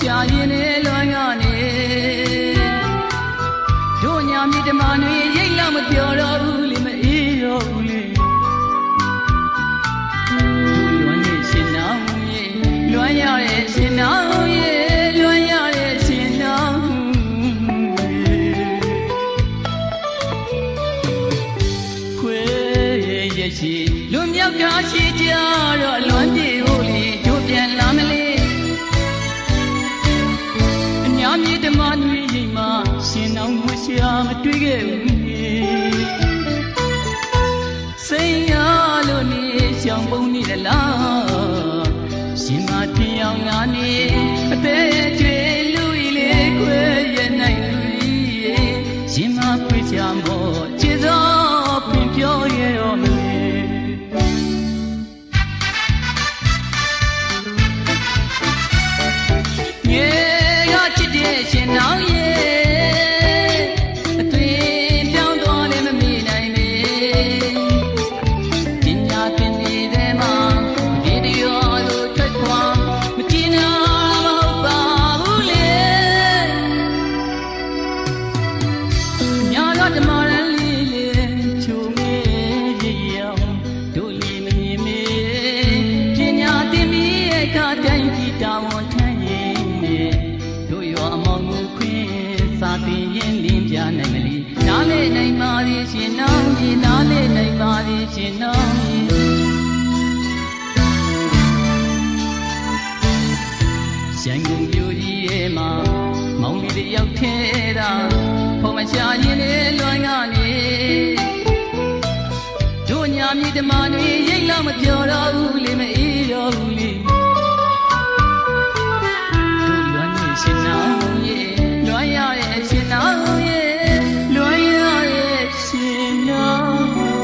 ရှာရင်လည်းလွမ်းကနေတို့ညာမြေဓမ္မတွေရိတ်လောက်မပြောတော့ဘူးလေမအေးတော့ဘူးလေတို့လွမ်းနေရှင်နောင်ရဲ့လွမ်းရတဲ့ရှင်နောင်ရဲ့လွမ်းရတဲ့ရှင်နောင်ခွေရဲ့ရှိလူမြောက်တာရှိကြတော့လွမ်းပြေဟိုလေတို့ပြန်လာမလဲအညာမြေဓမ္မတွေရိတ်မှာရှင်နောင်မရှာမတွေ့ခဲ့ဘူးစိတ်ရလို့နေရှောင်ပုံနေလားရှင်မတင်အောင်ငါနေအသေးကျွေလူကြီးလေးခွေရနိုင်လူကြီးရှင်မဖွေချမောခြေစောပင်ပြောရတော့မလဲငယ်ကချစ်တဲ့ရှင်နောင်ရဲ့အသွင်ပြောင်းသွားလည်းမမေ့နိုင်ပေပညာသင်နေတဲ့မှာဒီတရားလို့ထွက်ခွာမကြည်နာမဟုတ်ပါဘူးလေညာကဓမ္မရန်လေးလေးချုံငယ်ရရောတို့လေးမမြင်မေပညာသင်ပြီးရဲ့ခါတိုင်းကြည်တာဝန်ထမ်းရင်တို့ရောအမောင်ကိုခွင့်စာတင်ရင်လင်းပြနိုင်မလီနားလေနိုင်ပါသည်ရှင်နောင်ကြီးနားလေနိုင်ပါသည်ရှင်နောင်ကြီးရန်ကုန်မြို့ကြီးရဲ့မှာမောင်လေးတယောက်ထဲတာဖုံမရှာရင်လေလွမ်းကနေတို့ညာမြေဓမ္မတွေရိတ်လောက်မပြောတော့ဘူးလေမအေးတော့ဘူးလေတို့လွမ်းနေရှင်နောင်ရဲ့လွမ်းရရဲ့ရှင်နောင်ရဲ့လွမ်းရရဲ့ရှင်နောင်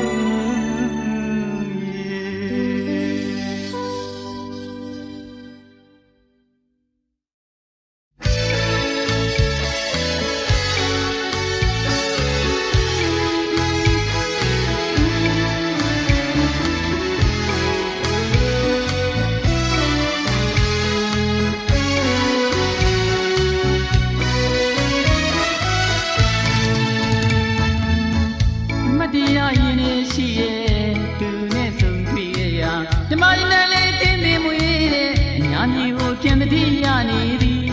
ဓမ္မရည်နဲ့လေးတင်းနေမွေးတဲ့အညာမြေကိုပြန်တတိယနေသည်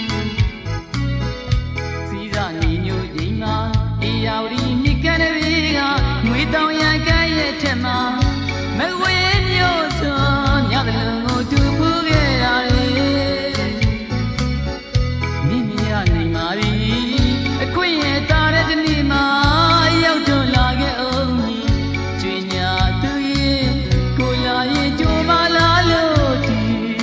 စီးစားနေညိုအိမ်မှာအေယာဝတီမြစ်ကမ်းတွေကငွေတောင်ရန်ကဲရဲ့ထက်မှာမဝေးမျိုးစွာညတလုံးကိုတူဖူးခဲ့ရတယ်မိမိရနိုင်ပါပြီအခွင့်ရဲ့တာတဲ့ဒီနေ့မှာရောက်တော့လာခဲ့အောင်ကျွေးညာသူရဲ့ကိုလာရဲ့ကြိုးမလာလို့ဒီ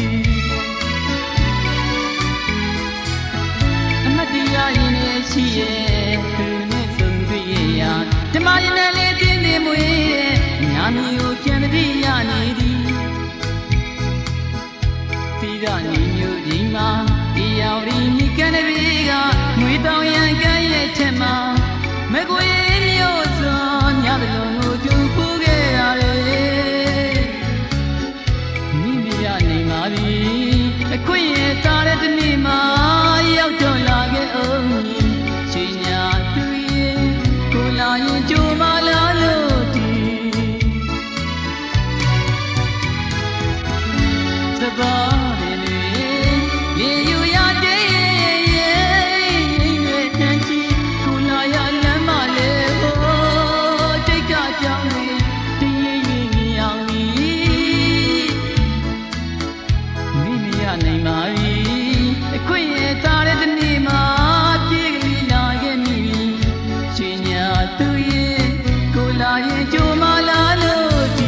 အမတရားရင်နဲ့ရှိရဲ့သူနဲ့ဆုံးတွေ့ရဓမ္မရင်နဲ့လေးတင်းနေမွေးတဲ့ညာမီကိုပြန်တတိယနေသည်သီရနေမျိုးကြီးမှာဒီရောက်ဒီမိကန်းတွေကငွေတောင်ရန်ကဲရဲ့ချက်မှာမကွေမျိုးစွာညတလုံးကိုတူဖူးခဲ့ရတယ်မိမိရနိုင်ပါပြီအခွင့်ရဲ့တာတဲ့ဒီနေ့မှာရောက်တော့လာခဲ့အောင်ချွေညာသူရဲ့ကိုလာရင်ကြိုးမလာလို့ဒီသဘာဝတွေလေယူရတဲ့ရဲ့တန်ချီကိုလာရလမ်းမလေဟိုတိတ်ကကြောင်းနေတည်ရင်ရင်အောင်မိမိရနိုင်ပါပြီအခွင့်ရဲ့တာတဲ့ဒီနေ့မှာပြေကလေးလာခဲ့မိပြီချွေညာသူရဲ့ကိုလာရင်ကြိုးမလာလို့ဒီ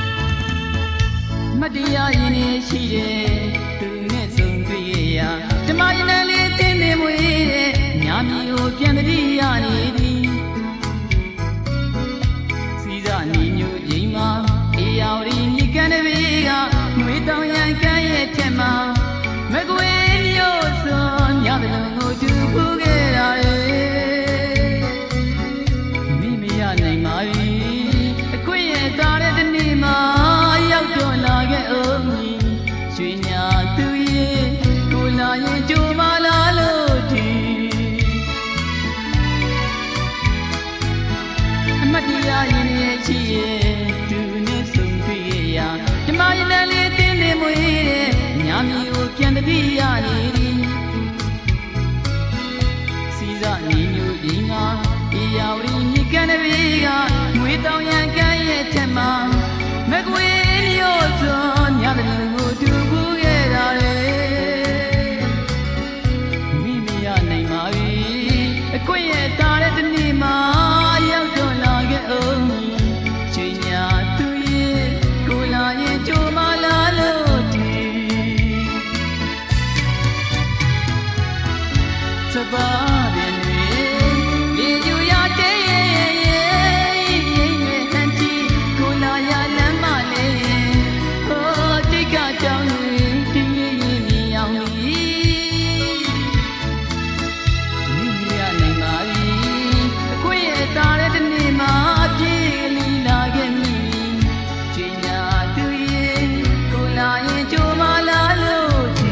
တရားရင်ရှိတဲ့သူနဲ့ဆုံးတွေ့ရဓမ္မရနလေးတင်းနေမွေတဲ့ညမီကိုပြန်တတိရနေသည်စီစားနီညိုချိန်မှာအေယာဝတီမြစ်ကမ်းတစ်ပေကငွေတောင်ရန်ကမ်းရဲ့ထက်မှာမကွေးမျိုးစွန်ညတလုံးကိုတူဖူးခဲ့တာလေမိမရနိုင်ပါပြီအခွင့်ရဲ့သားတဲ့တနေ့မှာရောက်တော့လာခဲ့အောင်ရွှေညာသူရဲ့ကိုလာရင်ကြိုမလာလို့ဒီအမတ်တရားရင်ရဲ့ချီရဲ့သူနဲ့ဆုံတွေ့ရဓမ္မရနလေးတင်းနေမွေတဲ့ညမီကိုပြန်တတိရနေသည်စီစားနေညိုဒီမှာအေယာဝတီမြစ်ကမ်းတစ်ပေကငွေတောင်ရန်ကမ်းရဲ့ထက်မှာမကွေးမျိုးစွန်ညတလုံးကိုတူဖူးခဲ့တာလေမိမရနိုင်ပါပြီအခွင့်ရဲ့သားတဲ့တနေ့မှာရောက်တော့လာခဲ့အောင်ချွေညာသူရဲ့ကိုလာရင်ကြိုမလာလို့ဒီစပါးပင်တွေရေယူရတဲ့ရဲ့ဟန်တီကိုလာရလမ်းမလေးဟိုတိတ်ကကြောင်းတွေတင်းရင်းမြင်အောင်ပြီမိမရနိုင်ပါပြီအခွင့်ရဲ့သားတဲ့တနေ့မှာပြေးလီလာခဲ့မိချွေညာသူရဲ့ကိုလာရင်ကြိုမလာလို့ဒီ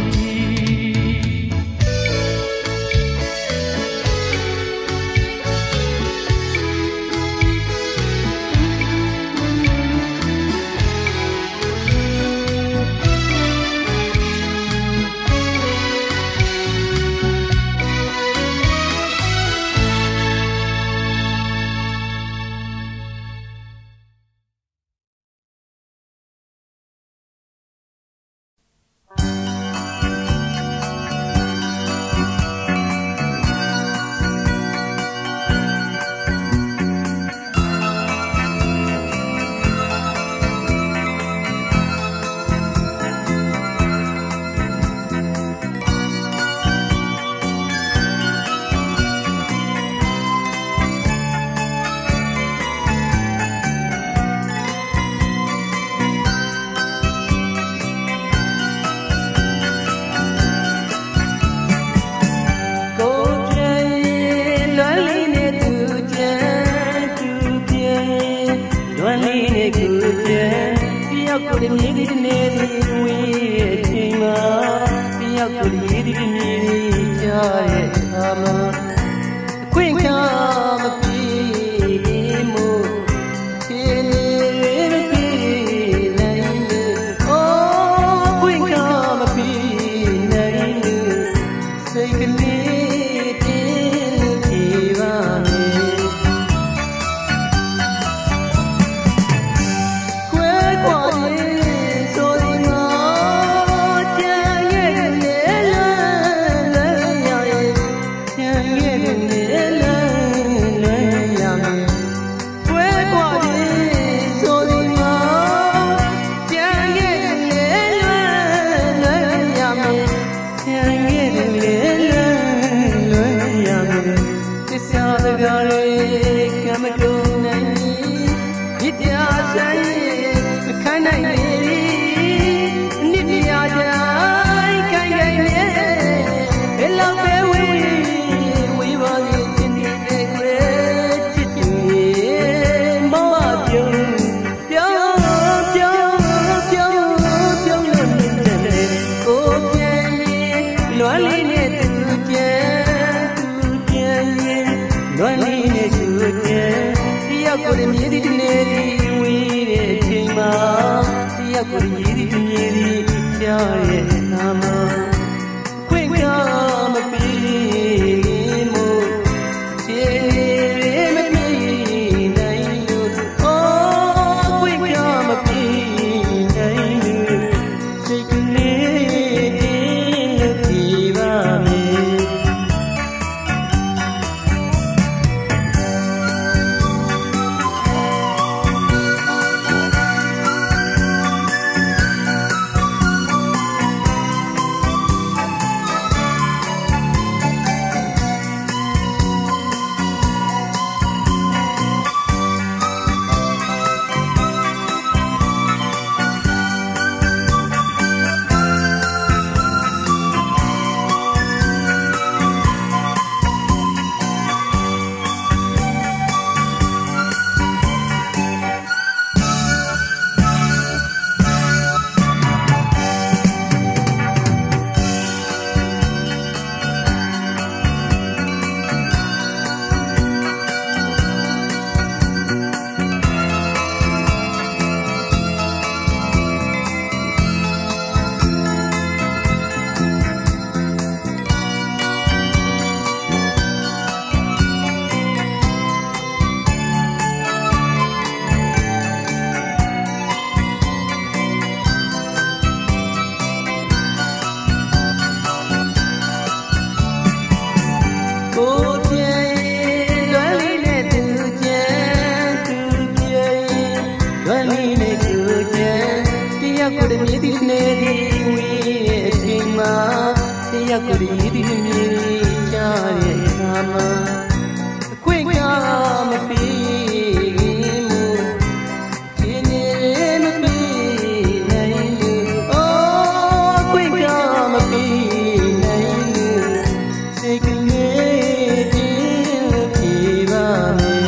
တရားကိုတည်းမြည်သည်နေသည်ဝေးရဲ့အချိန်မှာတရားကိုတည်းမြည်သည်မြည်ချရဲ့အခါမှာအခွင့်ကားမပေးမှုဒီနေ့မပေးနိုင်ဘူးအော်အခွင့်ကားမပေးနိုင်ဘူးစိတ်ကလေးပြေပြေပါမယ်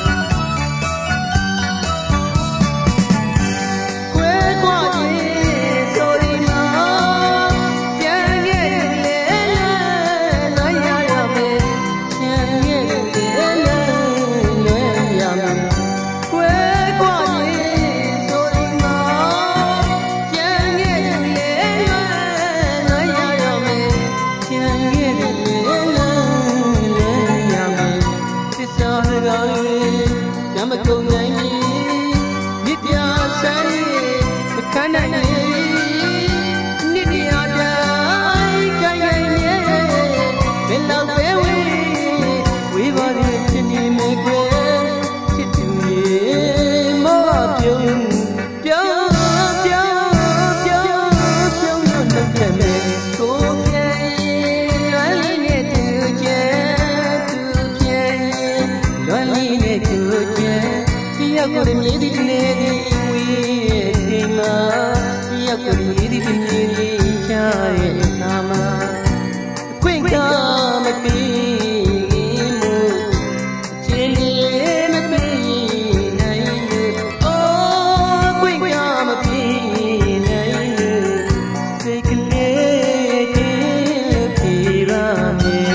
မကုန်နိုင်မီမြစ်ပြဆိုင်မခန်းနိုင်မီနှစ်တရားတိုင်းကြိုင်နိုင်ရဲ့ဘယ်လောက်ပဲဝေးဝေးပါသည်ဖြစ်နေမယ်ကွယ်ချစ်သူရေမောပြုံးပြုံးပြုံးပြုံးပြုံးပြုံးလို့လုပ်ခဲ့မယ်ကိုယ်ပြေလွမ်းလေးနဲ့သူကျဲသူပြေလွမ်းလေးနဲ့သူကျဲတရားကိုတည်းမြည်သည်နေသည်ဝေးရဲ့အချိန်မှာတရားကိုတည်းမြည်သည်မြည်ချရဲ့အခါမှာအခွင့်ကားမပေးမှုအချိန်လေးမပေးနိုင်ဘူးအော်အခွင့်ကားမပေးနိုင်ဘူးစိတ်ကလေးပြေပါမယ်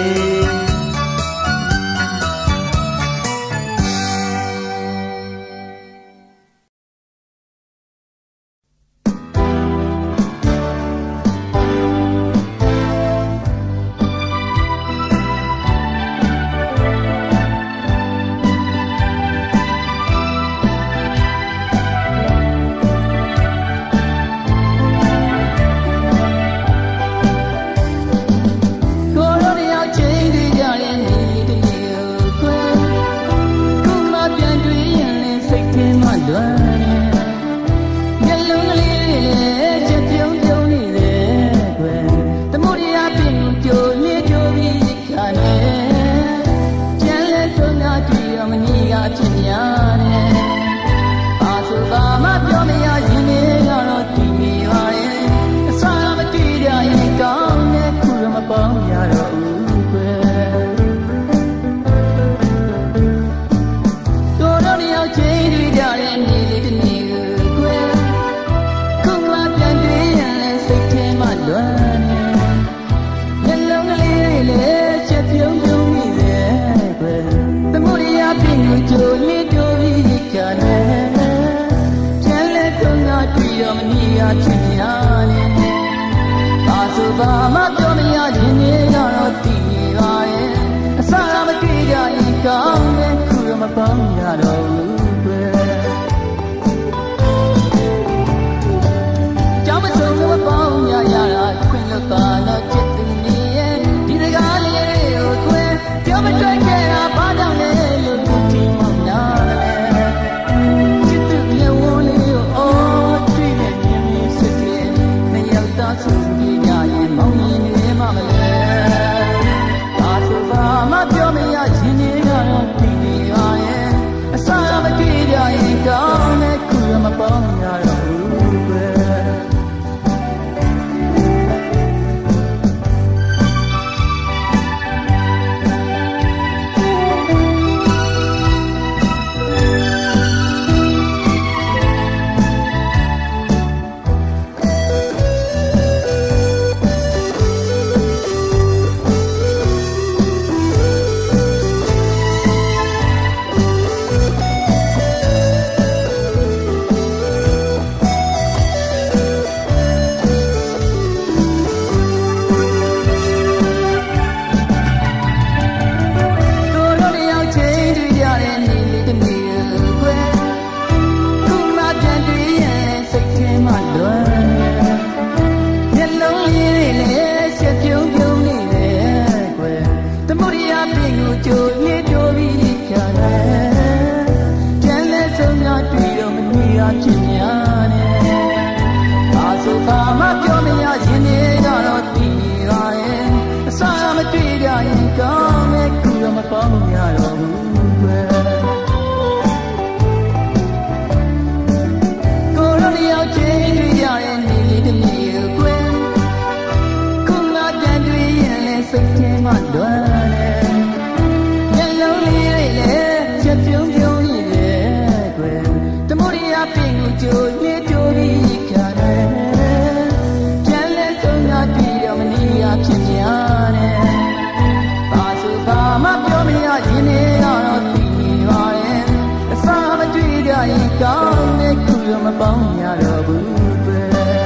ပေါင်းရတော့ဘူးပဲ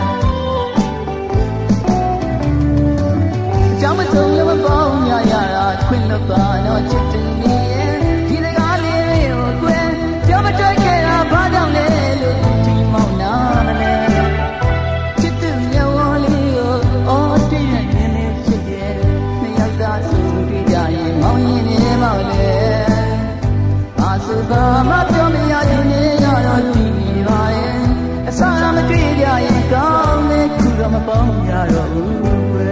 အကြောင်းမဆုံးလည်းမပေါင်းရရတာခွင့်လွတ်ပါတော့ချစ်တဲ့နေရဲ့ဒီစကားလေးတွေကိုကွယ်ကြောက်မတွေ့ခဲ့တာဘာကြောင့်လဲလို့ဒီမောင်နာမလဲချစ်တဲ့မျက်ဝန်းလေးကိုအော်တည့်ရနေနေဖြစ်ရဲ့နှစ်ယောက်သားဆိုတွေ့ကြရင်မောင်ရင်နေမောင်လေဘာဆိုဘာမှပြောမရရင်နေရတော့ဒီနေပါရဲ့အစားမတွေ့ကြရင်ကောင်းလေခုတော့မပေါင်းရတော့ဘူးပဲ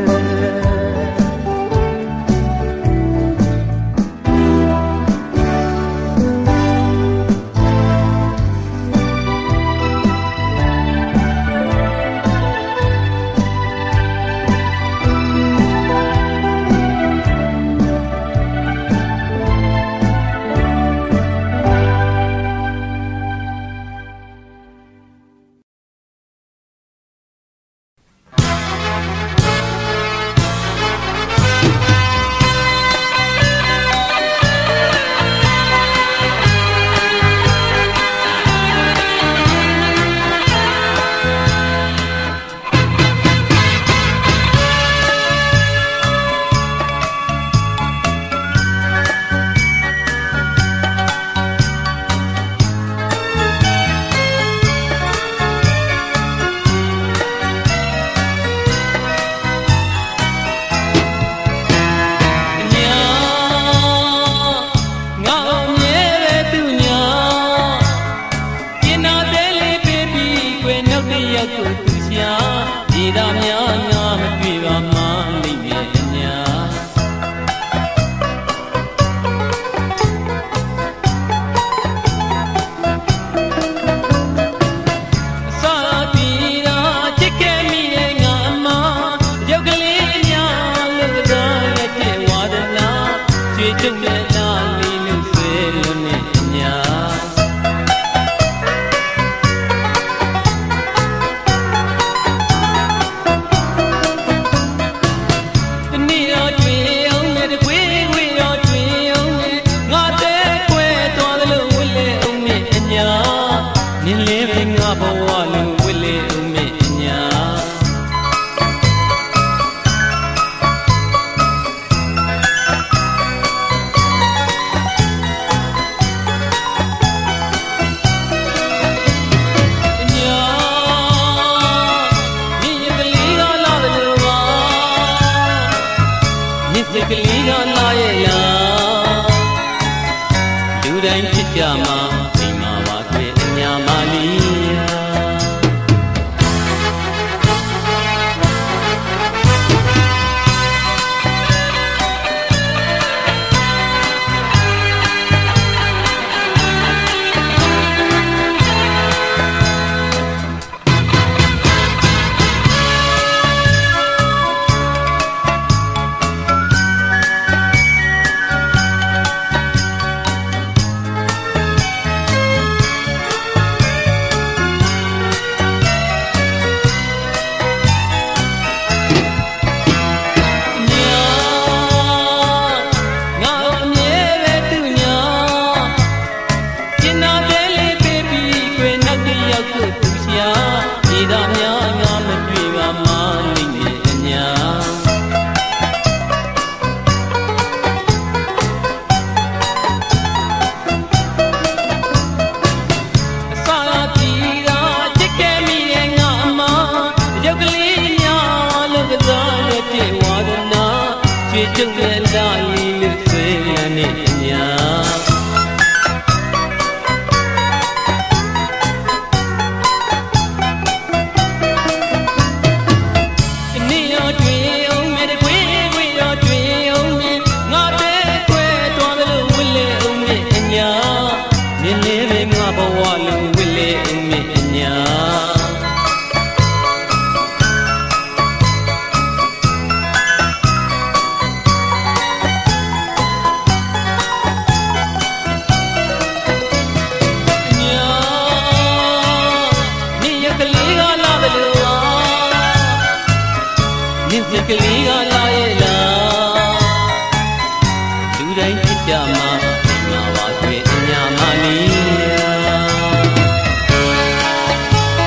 ကလေးကလာရဲ့လားလူတိုင်းဖြစ်ကြမှာငါပါတွေ့အညာမနီ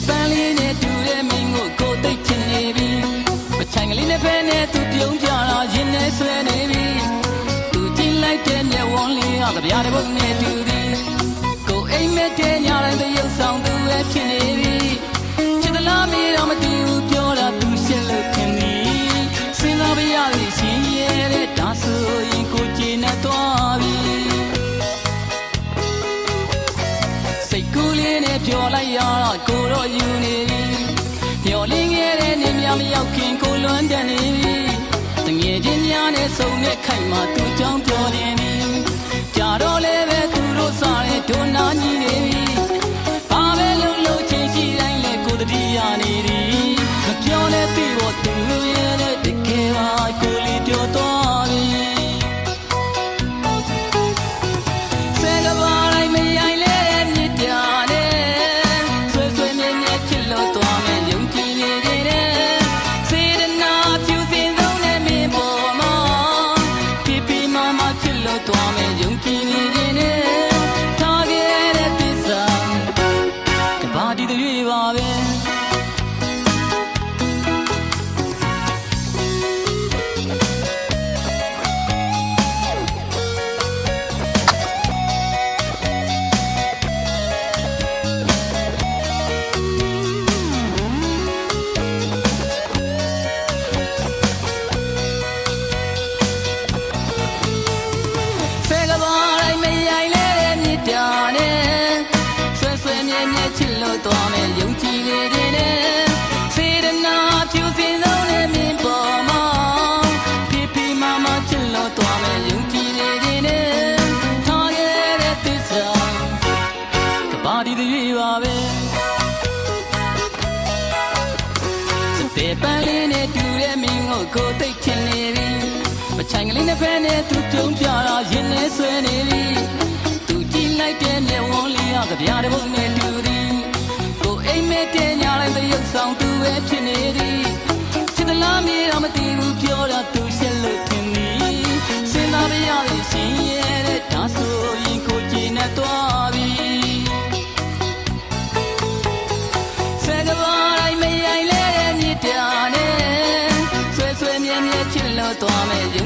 ပန်းလေးနဲ့တူတဲ့မင်းကိုကိုသိချင်နေပြီမချိုင်ကလေးနဲ့ဖဲနဲ့သူပြုံးကြတာရင်နဲ့ဆွဲနေပြီသူကြည့်လိုက်တဲ့မျက်ဝန်းလေးဟာကြပြတဲ့ဘုံနဲ့တူသည်ကိုအိမ်မက်တဲ့ညတိုင်းသရုပ်ဆောင်သူပဲဖြစ်နေပြီချစ်သလားမေးတော့မသိဘူးပြောတာသူရှင်းလို့ခင်သည်စဉ်းစားပြရသည်ရှင်ရဲ့တဲ့ဒါဆိုရင်ကိုကြည်နဲ့သွားပြီစိတ်ကူးလေးနဲ့ပြောလိုက်ရတော့ကိုတော့ယူနေပြီမျောလင်းခဲ့တဲ့နေများမရောက်ခင်ကိုလွမ်းတန်နေပြီတငယ်ချင်းများနဲ့ဆုံမြက်ခိုင်မှာသူကြောင်းပြောနေပြီကြာတော့လည်းပဲသူတို့စားတဲ့ဒုနာညီနေပြီဘာပဲလုံးလုံးချင်းရှိတိုင်းလဲကိုတတိယနေပြီမပြောနဲ့ပြီးတော့သူရဲ့တဲ့တကယ်ပါကိုလေးပြောသွားပြီဆယ်ကဘာတိုင်းမရိုင်လဲမြစ်ပြာနဲ့ဆွဲဆွဲမြဲမြဲချစ်လို့သွားမယ်ယုံကြည်နေကြတဲ့စေတနာဖြူစင်ဆုံးနဲ့မင်းပေါ်မှာပြပြမမချစ်လို့သွားမယ်ယုံကြည်နေကြတဲ့ထားခဲ့တဲ့သစ္စာကဘာဒီတွေပါပဲချစ်လို့သွားမယ်ယုံကြည်နေခြင်းနဲ့စေတနာဖြူစင်ဆုံးနဲ့မင်းပေါ်မှာပြပြမမချစ်လို့သွားမယ်ယုံကြည်နေခြင်းနဲ့ထားခဲ့တဲ့သစ္စာကဘာဒီတွေပါပဲစတဲ့ပန်းလေးနဲ့တူတဲ့မင်းကိုကိုသိချင်နေပြီမချိုင်ကလေးနဲ့ဖဲနဲ့သူပြုံးပြတာရင်နဲ့ဆွဲနေပြီသူကြည့်လိုက်တဲ့မျက်ဝန်းလေးကကြပြတဲ့ဘုံနဲ့တူသည်အိမ်မက်တဲ့ညတိုင်းသရုပ်ဆောင်သူပဲဖြစ်နေသည်ချစ်သလားမေးတော့မသိဘူးပြောတာသူရှင်းလို့ထင်သည်စဉ်းစားပြရသည်ရှင်ရဲ့တဲ့ဒါဆိုရင်ကိုကြည်နဲ့သွားပြီဆယ်ကဘာတိုင်းမရိုင်လဲတဲ့မြစ်ပြာနဲ့ဆွဲဆွဲမြဲမြဲချစ်လို့သွားမယ်